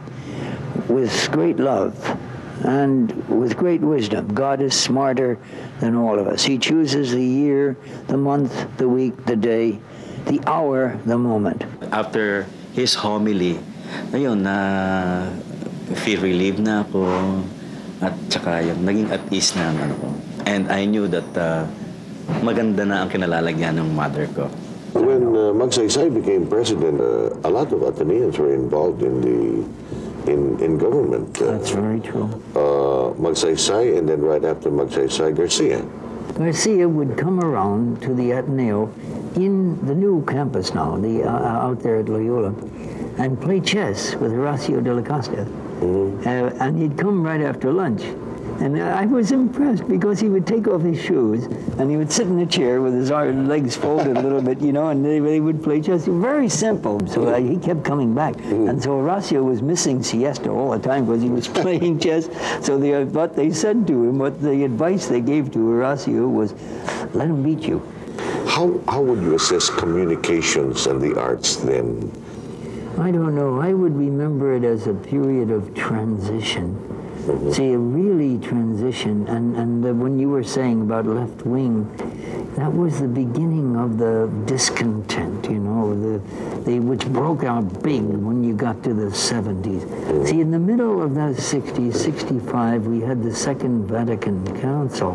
with great love and with great wisdom. God is smarter than all of us. He chooses the year, the month, the week, the day, the hour, the moment. After his homily, ayun, na feel relieved na ako at saka yung naging at ease na ano ko. And I knew that uh, maganda na ang kinalalagyan ng mother ko. When uh, Magsaysay became president, uh, a lot of Ateneans were involved in the in in government. Uh, That's very true. Uh, Magsaysay, and then right after Magsaysay, Garcia. Garcia would come around to the Ateneo in the new campus now, the uh, out there at Loyola, and play chess with Horacio de la Costa. Mm-hmm. uh, and he'd come right after lunch. And I was impressed because he would take off his shoes and he would sit in a chair with his arms, legs folded a little bit, you know, and they, they would play chess. Very simple. So uh, he kept coming back. Mm-hmm. And so Horacio was missing siesta all the time because he was playing chess. So the, uh, what they said to him, what the advice they gave to Horacio was, let him beat you. How, how would you assess communications and the arts then? I don't know. I would remember it as a period of transition. Mm-hmm. See, a really transition, and, and the, when you were saying about left wing, that was the beginning of the discontent, you know, the, the which broke out big when you got to the seventies. Mm-hmm. See, in the middle of the sixties, sixty-five, we had the Second Vatican Council.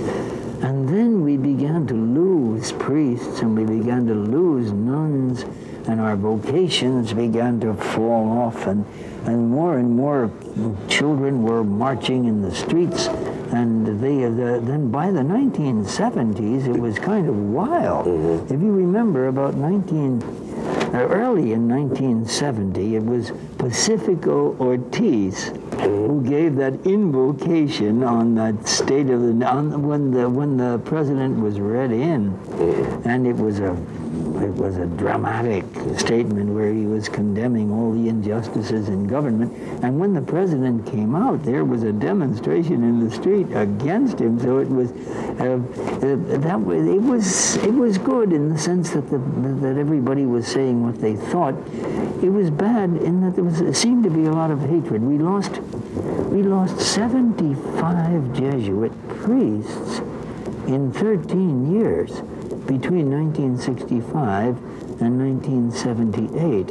And then we began to lose priests, and we began to lose nuns, and our vocations began to fall off, and, and more and more children were marching in the streets, and they, the, then by the nineteen seventies, it was kind of wild. Mm-hmm. If you remember, about nineteen, uh, early in nineteen seventy, it was Pacifico Ortiz who gave that invocation on that state of the, on, when the when the president was read in, and it was a it was a dramatic statement where he was condemning all the injustices in government. And when the president came out, there was a demonstration in the street against him. So it was uh, uh, that way. It was it was good in the sense that the, that everybody was saying what they thought. It was bad in that there was it seemed to be a lot of hatred. We lost we lost seventy-five Jesuit priests in thirteen years. Between nineteen sixty-five and nineteen seventy-eight.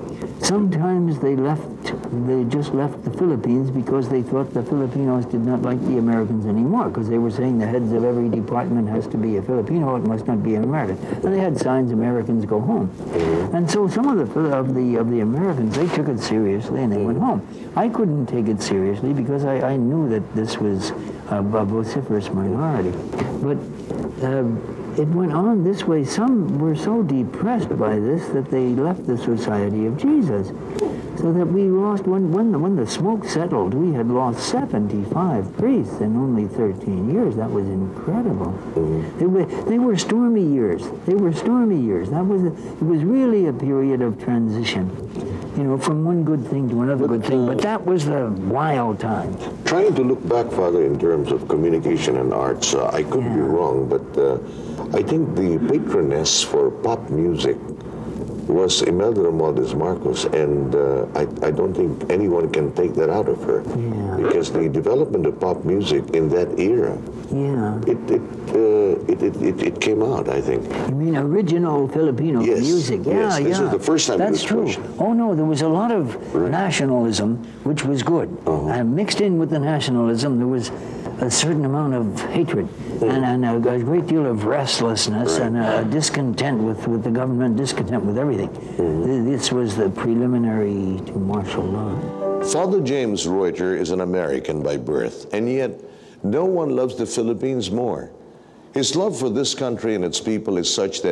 Sometimes they left, they just left the Philippines because they thought the Filipinos did not like the Americans anymore, because they were saying the heads of every department has to be a Filipino, it must not be an American. And they had signs, Americans go home. And so some of the, of the, of the Americans, they took it seriously and they went home. I couldn't take it seriously because I, I knew that this was a, a vociferous minority. But uh, it went on this way. Some were so depressed by this that they left the Society of Jesus. So that we lost, when, when, the, when the smoke settled, we had lost seventy-five priests in only thirteen years. That was incredible. Mm-hmm. They, were, they were stormy years. They were stormy years. That was a, it was really a period of transition, you know, from one good thing to another but, good thing. But that was the wild time. Trying to look back, Father, in terms of communication and arts, uh, I could yeah. be wrong, but uh, I think the patroness for pop music was Imelda Romualdez Marcos, and uh, I, I don't think anyone can take that out of her. Yeah. Because the development of pop music in that era, yeah, it it, uh, it, it, it it came out, I think. You mean original Filipino yes. music? Yeah, yes. This yeah. is the first time That's it was true. pushed. Oh no, there was a lot of right. nationalism, which was good. Uh-huh. And mixed in with the nationalism, there was a certain amount of hatred mm. and, and a, a great deal of restlessness right. and a discontent with, with the government, discontent with everything. Mm-hmm. This was the preliminary to martial law. Father James Reuter is an American by birth, and yet no one loves the Philippines more. His love for this country and its people is such that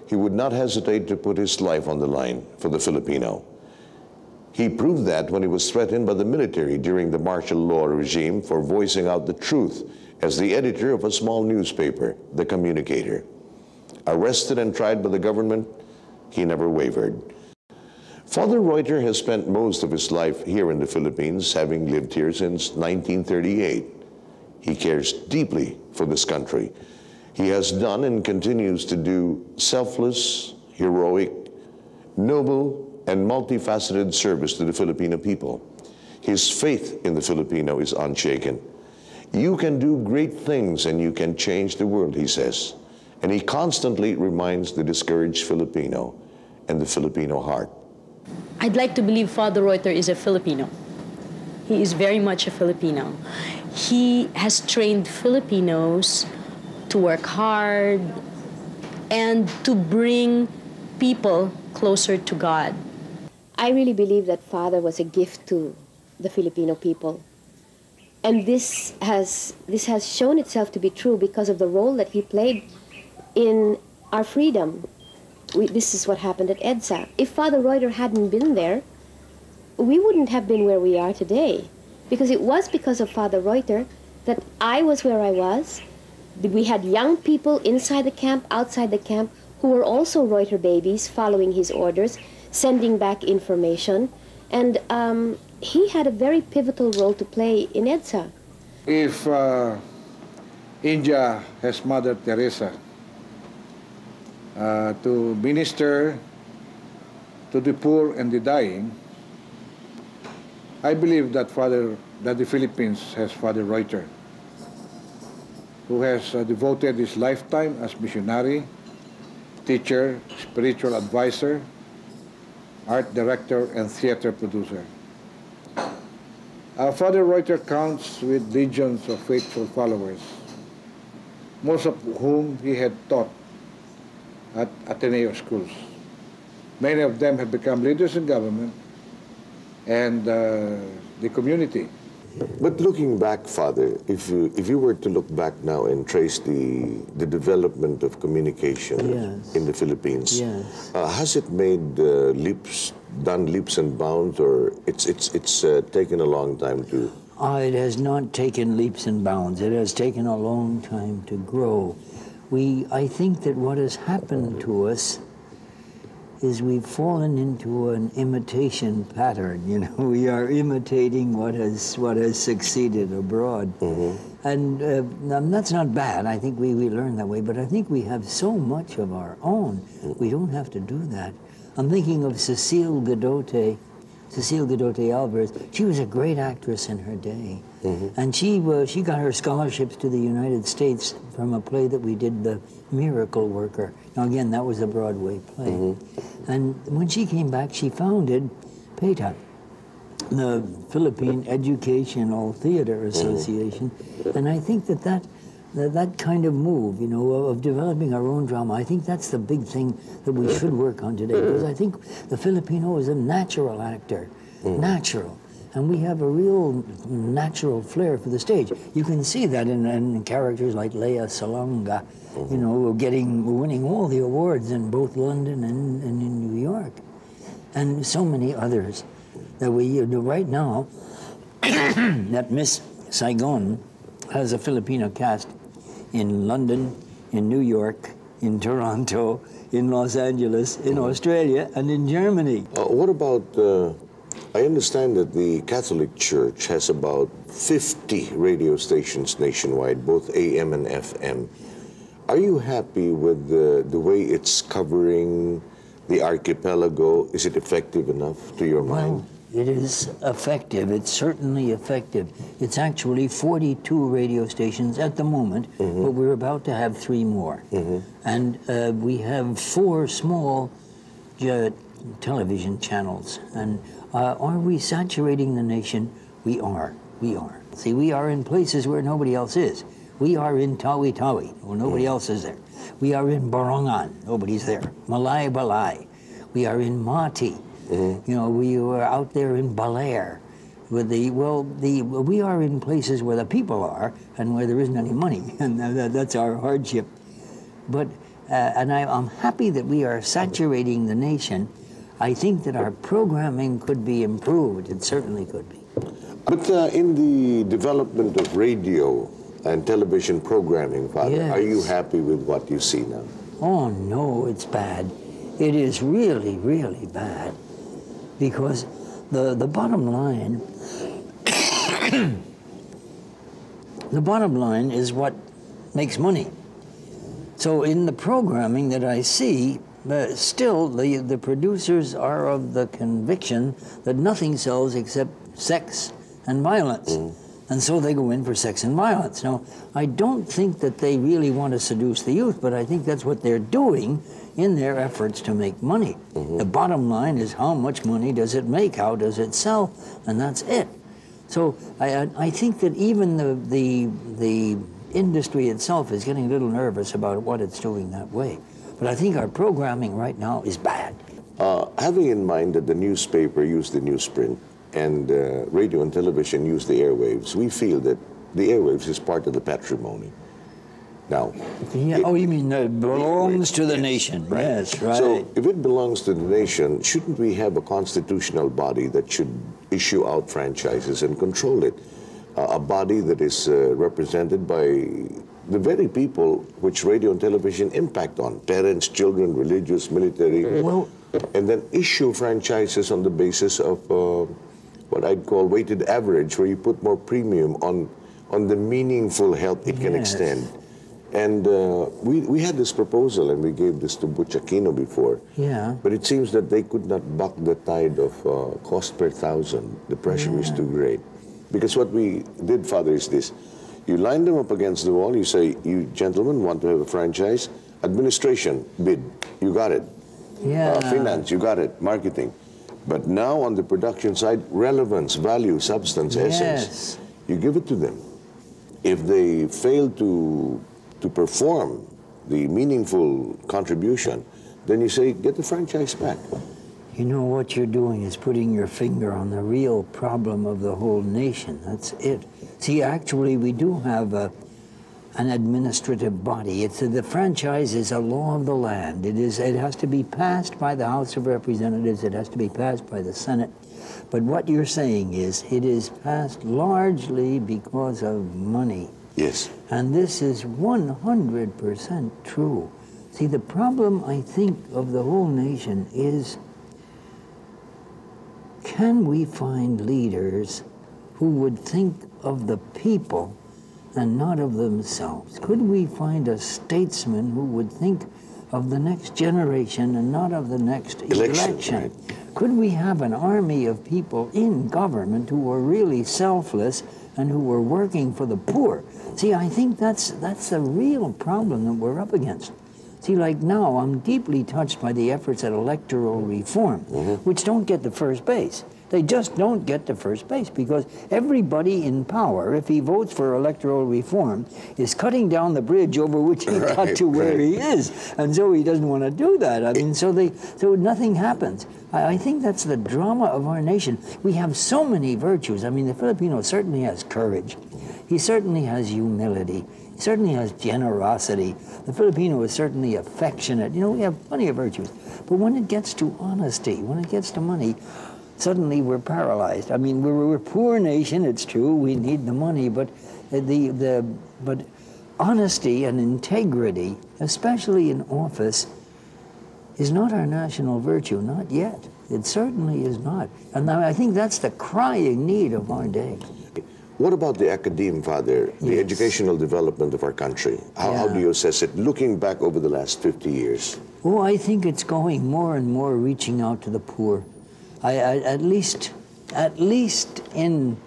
he would not hesitate to put his life on the line for the Filipino. He proved that when he was threatened by the military during the martial law regime for voicing out the truth as the editor of a small newspaper, The Communicator. Arrested and tried by the government, he never wavered. Father Reuter has spent most of his life here in the Philippines, having lived here since nineteen thirty-eight. He cares deeply for this country. He has done and continues to do selfless, heroic, noble, and multifaceted service to the Filipino people. His faith in the Filipino is unshaken. You can do great things and you can change the world, he says. And he constantly reminds the discouraged Filipino and the Filipino heart. I'd like to believe Father Reuter is a Filipino. He is very much a Filipino. He has trained Filipinos to work hard and to bring people closer to God. I really believe that Father was a gift to the Filipino people. And this has, this has shown itself to be true because of the role that he played in our freedom. We, this is what happened at EDSA. If Father Reuter hadn't been there, we wouldn't have been where we are today. Because it was because of Father Reuter that I was where I was. We had young people inside the camp, outside the camp, who were also Reuter babies, following his orders, sending back information. And um, he had a very pivotal role to play in EDSA. If uh, India has Mother Teresa uh, to minister to the poor and the dying, I believe that Father, that the Philippines has Father Reuter, who has uh, devoted his lifetime as missionary, teacher, spiritual advisor, art director, and theater producer. Uh, Father Reuter counts with legions of faithful followers, most of whom he had taught at Ateneo schools. Many of them have become leaders in government and uh, the community. But looking back, Father, if you, if you were to look back now and trace the, the development of communication Yes. in the Philippines, Yes. uh, has it made uh, leaps, done leaps and bounds, or it's, it's, it's uh, taken a long time to... Uh, it has not taken leaps and bounds. It has taken a long time to grow. We, I think that what has happened to us is we've fallen into an imitation pattern. You know, we are imitating what has what has succeeded abroad, mm-hmm. and uh, that's not bad. I think we we learn that way, but I think we have so much of our own. Mm-hmm. We don't have to do that. I'm thinking of Cecile Gadote, Cecile Gadote Alvarez. She was a great actress in her day, mm-hmm. and she uh, she got her scholarships to the United States from a play that we did, The Miracle Worker. Now again, that was a Broadway play. Mm-hmm. And when she came back, she founded PETA, the Philippine Educational Theater Association. Mm-hmm. And I think that that, that that kind of move, you know, of developing our own drama, I think that's the big thing that we should work on today. Because I think the Filipino is a natural actor, mm-hmm. natural. And we have a real natural flair for the stage. You can see that in, in characters like Lea Salonga, mm-hmm. you know, getting, winning all the awards in both London and, and in New York. And so many others that we do right now. That Miss Saigon has a Filipino cast in London, in New York, in Toronto, in Los Angeles, in mm-hmm. Australia, and in Germany. Uh, what about... Uh I understand that the Catholic Church has about fifty radio stations nationwide, both A M and F M. Are you happy with the, the way it's covering the archipelago? Is it effective enough to your mind? Well, it is effective. It's certainly effective. It's actually forty-two radio stations at the moment, mm-hmm. but we're about to have three more. Mm-hmm. And uh, we have four small uh, television channels. And Uh, are we saturating the nation? We are. We are. See, we are in places where nobody else is. We are in Tawi-Tawi. Well, nobody else is there. We are in Barangan. Nobody's there. Malay-Balay. We are in Mati. Mm-hmm. You know, we were out there in Balair. With the, well, the, we are in places where the people are and where there isn't any money. And that, that's our hardship. But uh, and I, I'm happy that we are saturating the nation. I think that our programming could be improved. It certainly could be. But uh, in the development of radio and television programming, Father, Yes. are you happy with what you see now? Oh, no, it's bad. It is really, really bad. Because the, the bottom line, the bottom line is what makes money. So in the programming that I see, uh, still the, the producers are of the conviction that nothing sells except sex and violence. Mm. And so they go in for sex and violence. Now, I don't think that they really want to seduce the youth, but I think that's what they're doing in their efforts to make money. Mm-hmm. The bottom line is how much money does it make, how does it sell, and that's it. So I, I think that even the, the, the industry itself is getting a little nervous about what it's doing that way. But I think our programming right now is bad. Uh, having in mind that the newspaper used the newsprint and uh, radio and television use the airwaves, we feel that the airwaves is part of the patrimony. Now, yeah, it, oh, you mean it belongs right, to the yes, nation? Right. Yes, right. So, if it belongs to the nation, shouldn't we have a constitutional body that should issue out franchises and control it? Uh, a body that is uh, represented by the very people which radio and television impact on: parents, children, religious, military. Well, and then issue franchises on the basis of uh, what I'd call weighted average, where you put more premium on on the meaningful help it can yes. extend. And uh, we, we had this proposal, and we gave this to Butch Aquino before. Yeah. But it seems that they could not buck the tide of uh, cost per thousand. The pressure yeah. is too great. Because what we did, Father, is this. You line them up against the wall. You say, you gentlemen want to have a franchise. Administration, bid. You got it. Yeah. Uh, finance, you got it. Marketing. But now on the production side, relevance, value, substance, yes. essence. You give it to them. If they fail to to perform the meaningful contribution, then you say, get the franchise back. You know, what you're doing is putting your finger on the real problem of the whole nation. That's it. See, actually, we do have a, an administrative body. It's a, the franchise is a law of the land. It is. It has to be passed by the House of Representatives. It has to be passed by the Senate. But what you're saying is, it is passed largely because of money. Yes. And this is one hundred percent true. See, the problem, I think, of the whole nation is, can we find leaders who would think of the people and not of themselves? Could we find a statesman who would think of the next generation and not of the next election? election? Right. Could we have an army of people in government who were really selfless and who were working for the poor? See, I think that's that's the real problem that we're up against. See, like now, I'm deeply touched by the efforts at electoral reform, mm-hmm. which don't get to first base. They just don't get to first base because everybody in power, if he votes for electoral reform, is cutting down the bridge over which he right, got to where right. he is. And so he doesn't want to do that. I mean, so they so nothing happens. I, I think that's the drama of our nation. We have so many virtues. I mean, the Filipino certainly has courage. He certainly has humility. He certainly has generosity. The Filipino is certainly affectionate. You know, we have plenty of virtues. But when it gets to honesty, when it gets to money, suddenly we're paralyzed. I mean, we're, we're a poor nation, it's true, we need the money, but the, the, but honesty and integrity, especially in office, is not our national virtue, not yet. It certainly is not. And I think that's the crying need of our day. What about the academe, Father, the Yes. educational development of our country? How, Yeah. how do you assess it, looking back over the last fifty years? Oh, I think it's going more and more reaching out to the poor. I, I, at least, at least in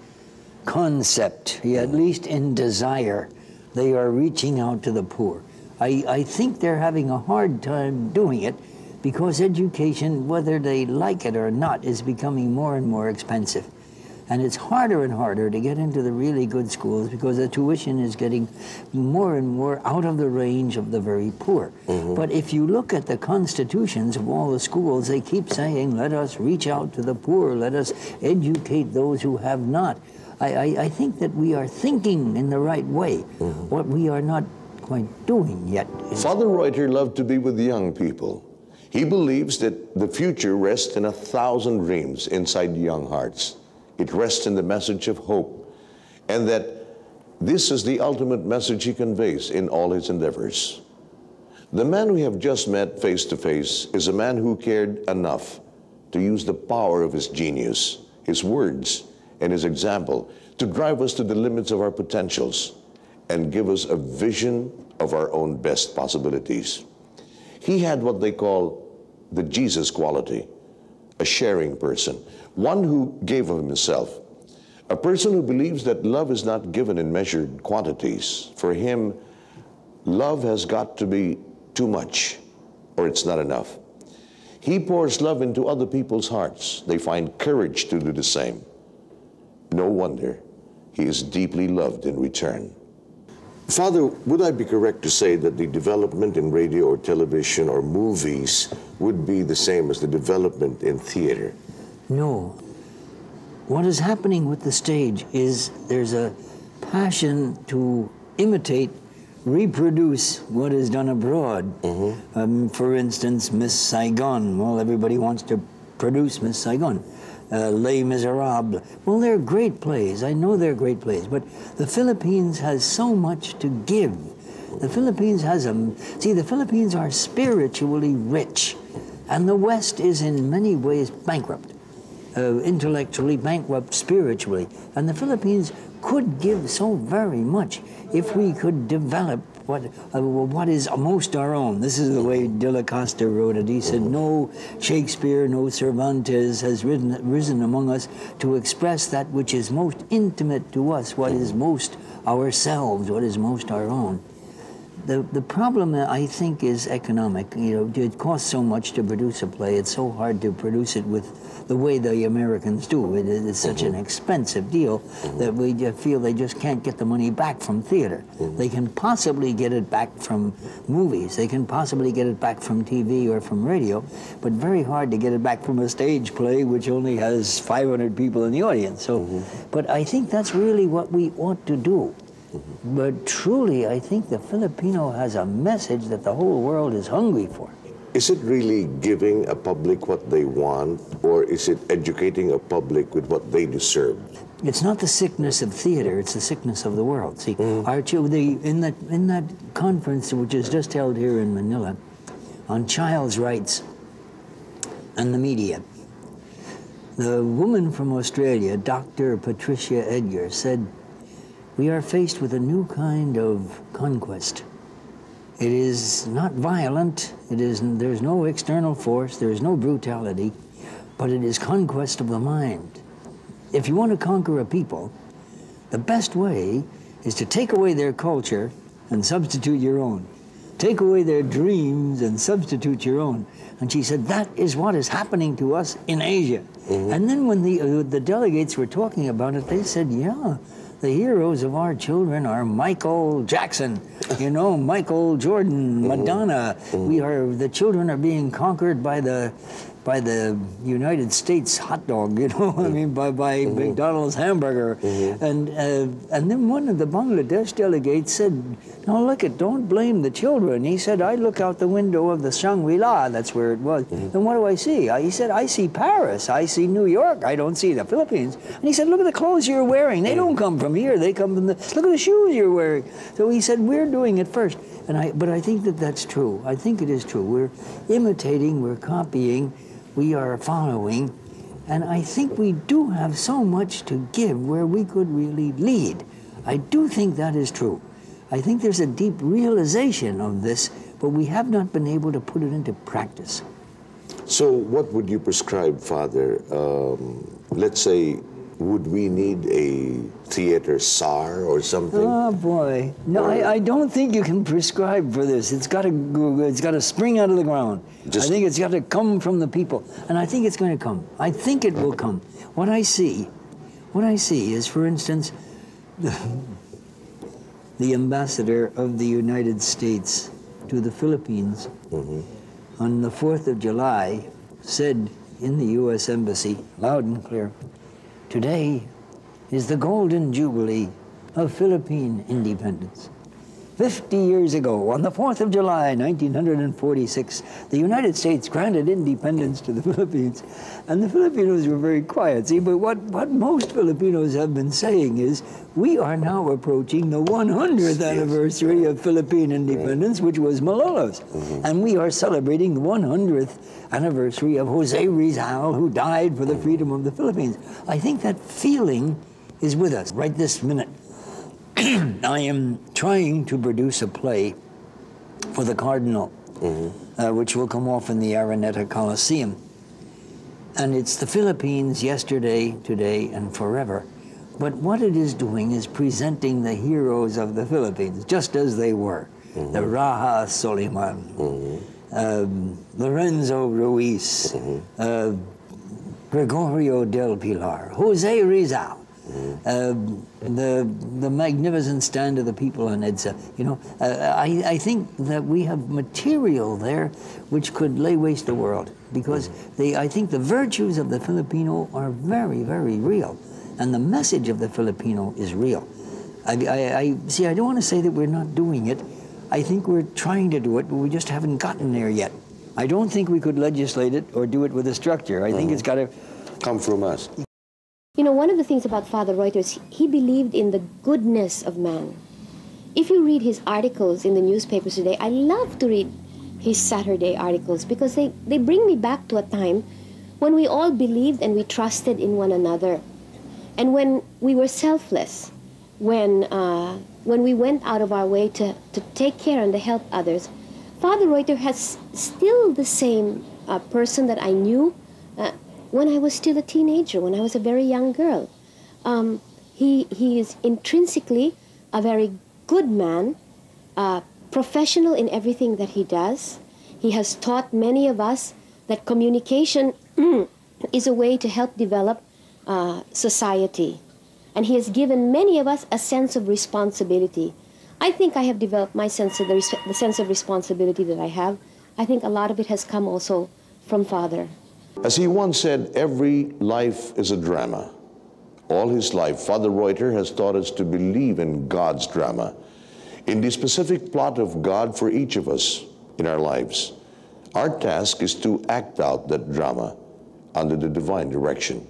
concept, at least in desire, they are reaching out to the poor. I, I think they're having a hard time doing it because education, whether they like it or not, is becoming more and more expensive. And it's harder and harder to get into the really good schools because the tuition is getting more and more out of the range of the very poor. Mm-hmm. But if you look at the constitutions of all the schools, they keep saying, let us reach out to the poor, let us educate those who have not. I, I, I think that we are thinking in the right way. Mm-hmm. What we are not quite doing yet. Father Reuter loved to be with young people. He believes that the future rests in a thousand dreams inside young hearts. It rests in the message of hope, and that this is the ultimate message he conveys in all his endeavors. The man we have just met face to face is a man who cared enough to use the power of his genius, his words, and his example to drive us to the limits of our potentials and give us a vision of our own best possibilities. He had what they call the Jesus quality, a sharing person, one who gave of himself, a person who believes that love is not given in measured quantities. For him, love has got to be too much, or it's not enough. He pours love into other people's hearts. They find courage to do the same. No wonder he is deeply loved in return. Father, would I be correct to say that the development in radio or television or movies would be the same as the development in theater? No. What is happening with the stage is there's a passion to imitate, reproduce what is done abroad. Mm-hmm. um, for instance, Miss Saigon. Well, everybody wants to produce Miss Saigon. Uh, Les Miserables. Well, they're great plays. I know they're great plays, but the Philippines has so much to give. The Philippines has a... See, the Philippines are spiritually rich, and the West is in many ways bankrupt. Uh, intellectually bankrupt spiritually. And the Philippines could give so very much if we could develop what uh, what is most our own. This is the way De La Costa wrote it. He said, no Shakespeare, no Cervantes has risen, risen among us to express that which is most intimate to us, what is most ourselves, what is most our own. The, the problem, I think, is economic. You know, it costs so much to produce a play. It's so hard to produce it with the way the Americans do. It is such an expensive deal that we feel they just can't get the money back from theater. They can possibly get it back from movies. They can possibly get it back from T V or from radio, but very hard to get it back from a stage play which only has five hundred people in the audience. So, but I think that's really what we ought to do. But truly, I think the Filipino has a message that the whole world is hungry for. Is it really giving a public what they want, or is it educating a public with what they deserve? It's not the sickness of theater, it's the sickness of the world. See, mm. our the, in, that, in that conference, which is just held here in Manila, on child's rights and the media, the woman from Australia, Doctor Patricia Edgar, said, we are faced with a new kind of conquest. It is not violent, it is, there's no external force, there's no brutality, but it is conquest of the mind. If you want to conquer a people, the best way is to take away their culture and substitute your own. Take away their dreams and substitute your own. And she said, that is what is happening to us in Asia. Mm-hmm. And then when the, uh, the delegates were talking about it, they said, yeah, the heroes of our children are Michael Jackson, you know, Michael Jordan, Madonna. Mm-hmm. We are, the children are being conquered by the, by the United States hot dog, you know, I mean, by, by mm-hmm. McDonald's hamburger. Mm-hmm. And, uh, and then one of the Bangladesh delegates said, no, look it, don't blame the children. He said, I look out the window of the Shangri-La, that's where it was, mm-hmm. and what do I see? I, he said, I see Paris, I see New York, I don't see the Philippines. And he said, look at the clothes you're wearing. They don't come from here, they come from the, look at the shoes you're wearing. So he said, we're doing it first. And I, but I think that that's true. I think it is true. We're imitating, we're copying, we are following, and I think we do have so much to give where we could really lead. I do think that is true. I think there's a deep realization of this, but we have not been able to put it into practice. So what would you prescribe, Father? Um, let's say, would we need a theater czar or something? Oh boy, no, or, I, I don't think you can prescribe for this. It's got to, it's got to spring out of the ground. Just, I think it's got to come from the people, and I think it's going to come. I think it will come. What I see, what I see is, for instance, the, the ambassador of the United States to the Philippines mm-hmm. on the fourth of July said in the U S Embassy, loud and clear, today is the golden jubilee of Philippine independence. fifty years ago, on the fourth of July, nineteen forty-six, the United States granted independence to the Philippines, and the Filipinos were very quiet. See, but what, what most Filipinos have been saying is, we are now approaching the one hundredth anniversary of Philippine independence, which was Malolos. Mm-hmm. And we are celebrating the one hundredth anniversary of Jose Rizal, who died for the freedom of the Philippines. I think that feeling is with us right this minute. I am trying to produce a play for the Cardinal, mm-hmm. uh, which will come off in the Araneta Coliseum. And it's the Philippines yesterday, today, and forever. But what it is doing is presenting the heroes of the Philippines, just as they were. Mm-hmm. The Raja Soliman, mm-hmm. um, Lorenzo Ruiz, mm-hmm. uh, Gregorio del Pilar, Jose Rizal. Uh, the the magnificent stand of the people on EDSA. You know, uh, I, I think that we have material there which could lay waste the world, because they, I think the virtues of the Filipino are very, very real, and the message of the Filipino is real. I, I, I see, I don't want to say that we're not doing it. I think we're trying to do it, but we just haven't gotten there yet. I don't think we could legislate it or do it with a structure. I mm-hmm. think it's got to come from us. You know, one of the things about Father Reuter is he believed in the goodness of man. If you read his articles in the newspapers today, I love to read his Saturday articles because they, they bring me back to a time when we all believed and we trusted in one another. And when we were selfless, when, uh, when we went out of our way to, to take care and to help others. Father Reuter has still the same uh, person that I knew uh, when I was still a teenager, when I was a very young girl. Um, he, he is intrinsically a very good man, uh, professional in everything that he does. He has taught many of us that communication is a way to help develop uh, society. And he has given many of us a sense of responsibility. I think I have developed my sense of the, res the sense of responsibility that I have. I think a lot of it has come also from Father. As he once said, every life is a drama. All his life, Father Reuter has taught us to believe in God's drama, in the specific plot of God for each of us in our lives. Our task is to act out that drama under the divine direction.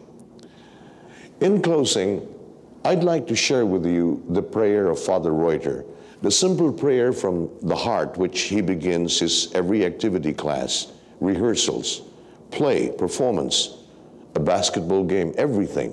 In closing, I'd like to share with you the prayer of Father Reuter, the simple prayer from the heart which he begins his every activity class, rehearsals, play, performance, a basketball game, everything.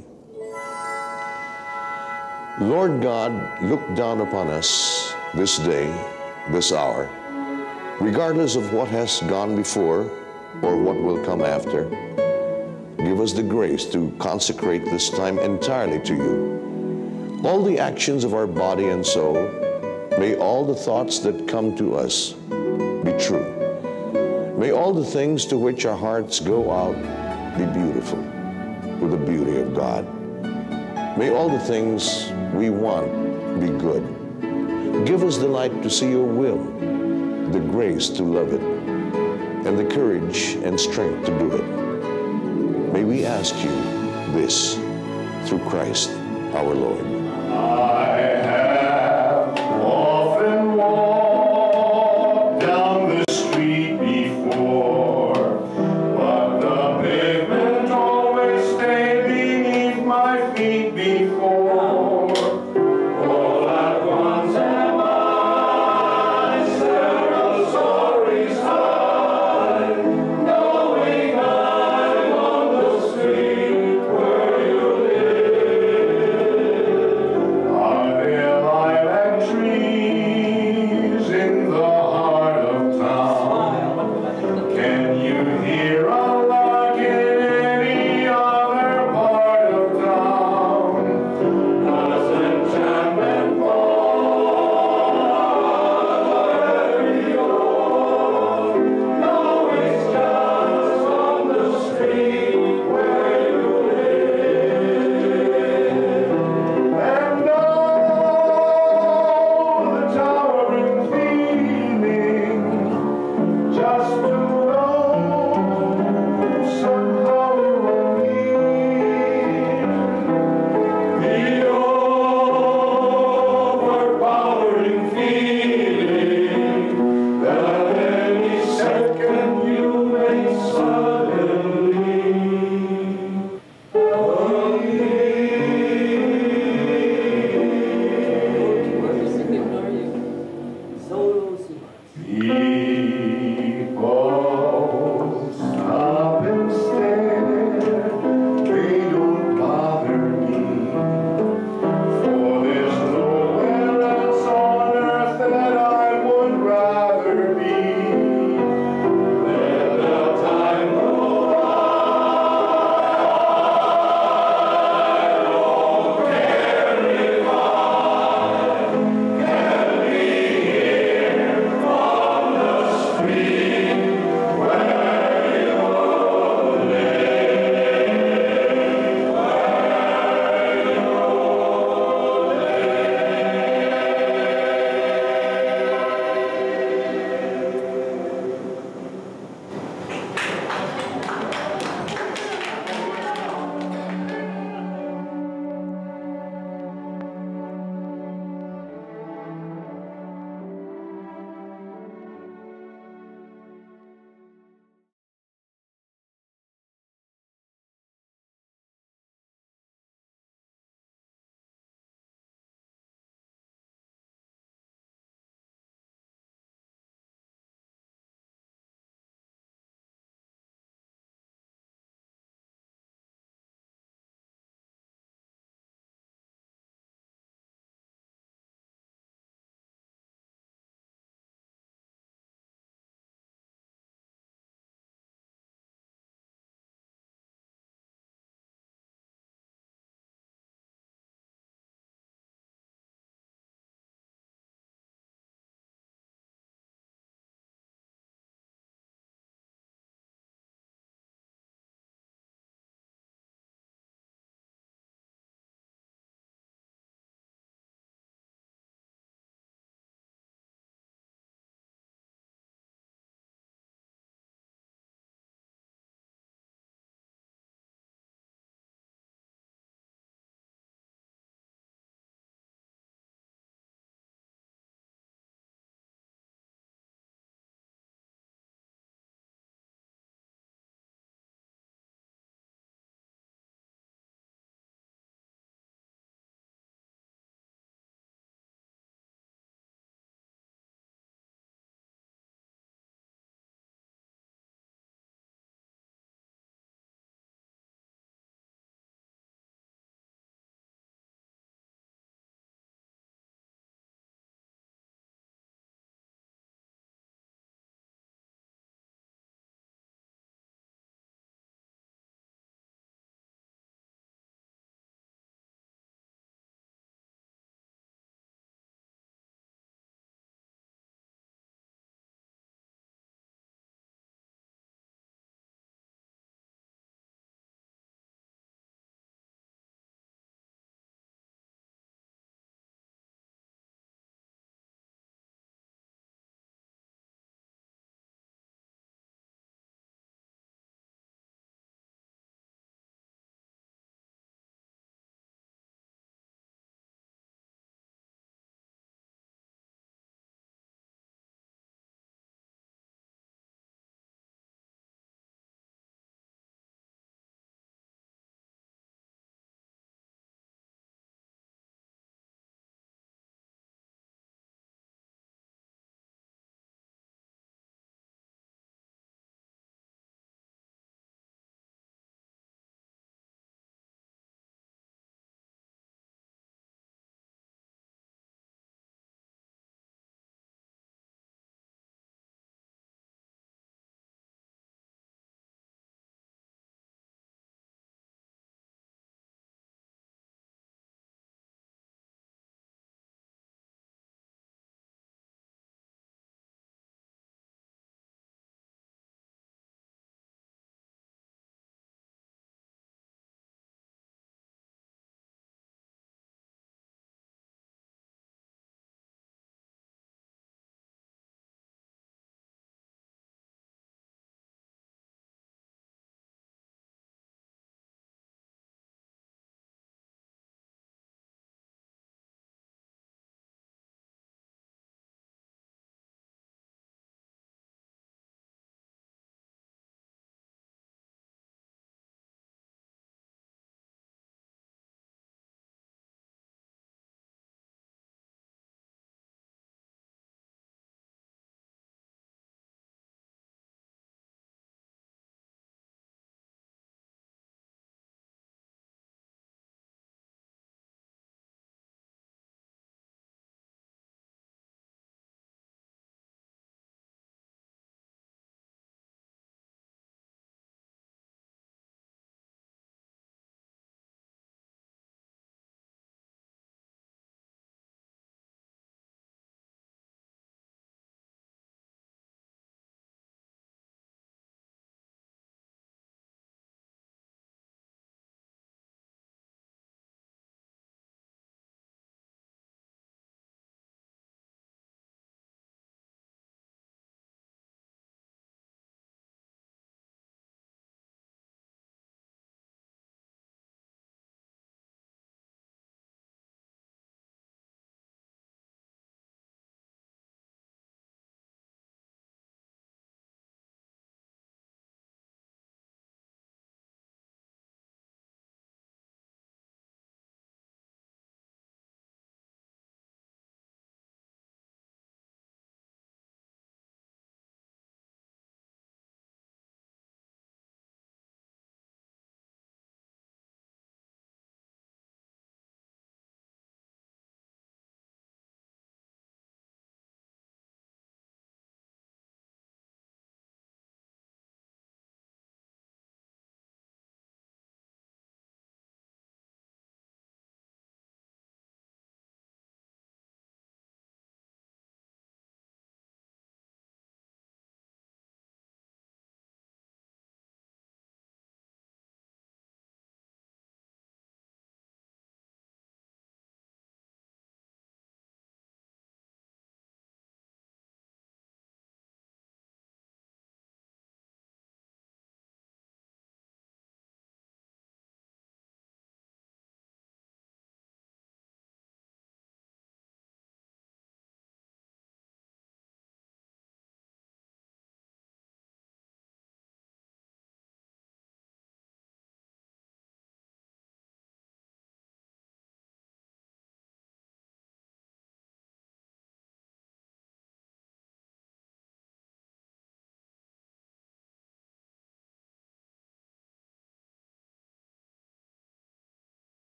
Lord God, look down upon us this day, this hour, regardless of what has gone before or what will come after. Give us the grace to consecrate this time entirely to you. All the actions of our body and soul, may all the thoughts that come to us be true. May all the things to which our hearts go out be beautiful with the beauty of God. May all the things we want be good. Give us the light to see your will, the grace to love it, and the courage and strength to do it. May we ask you this through Christ our Lord.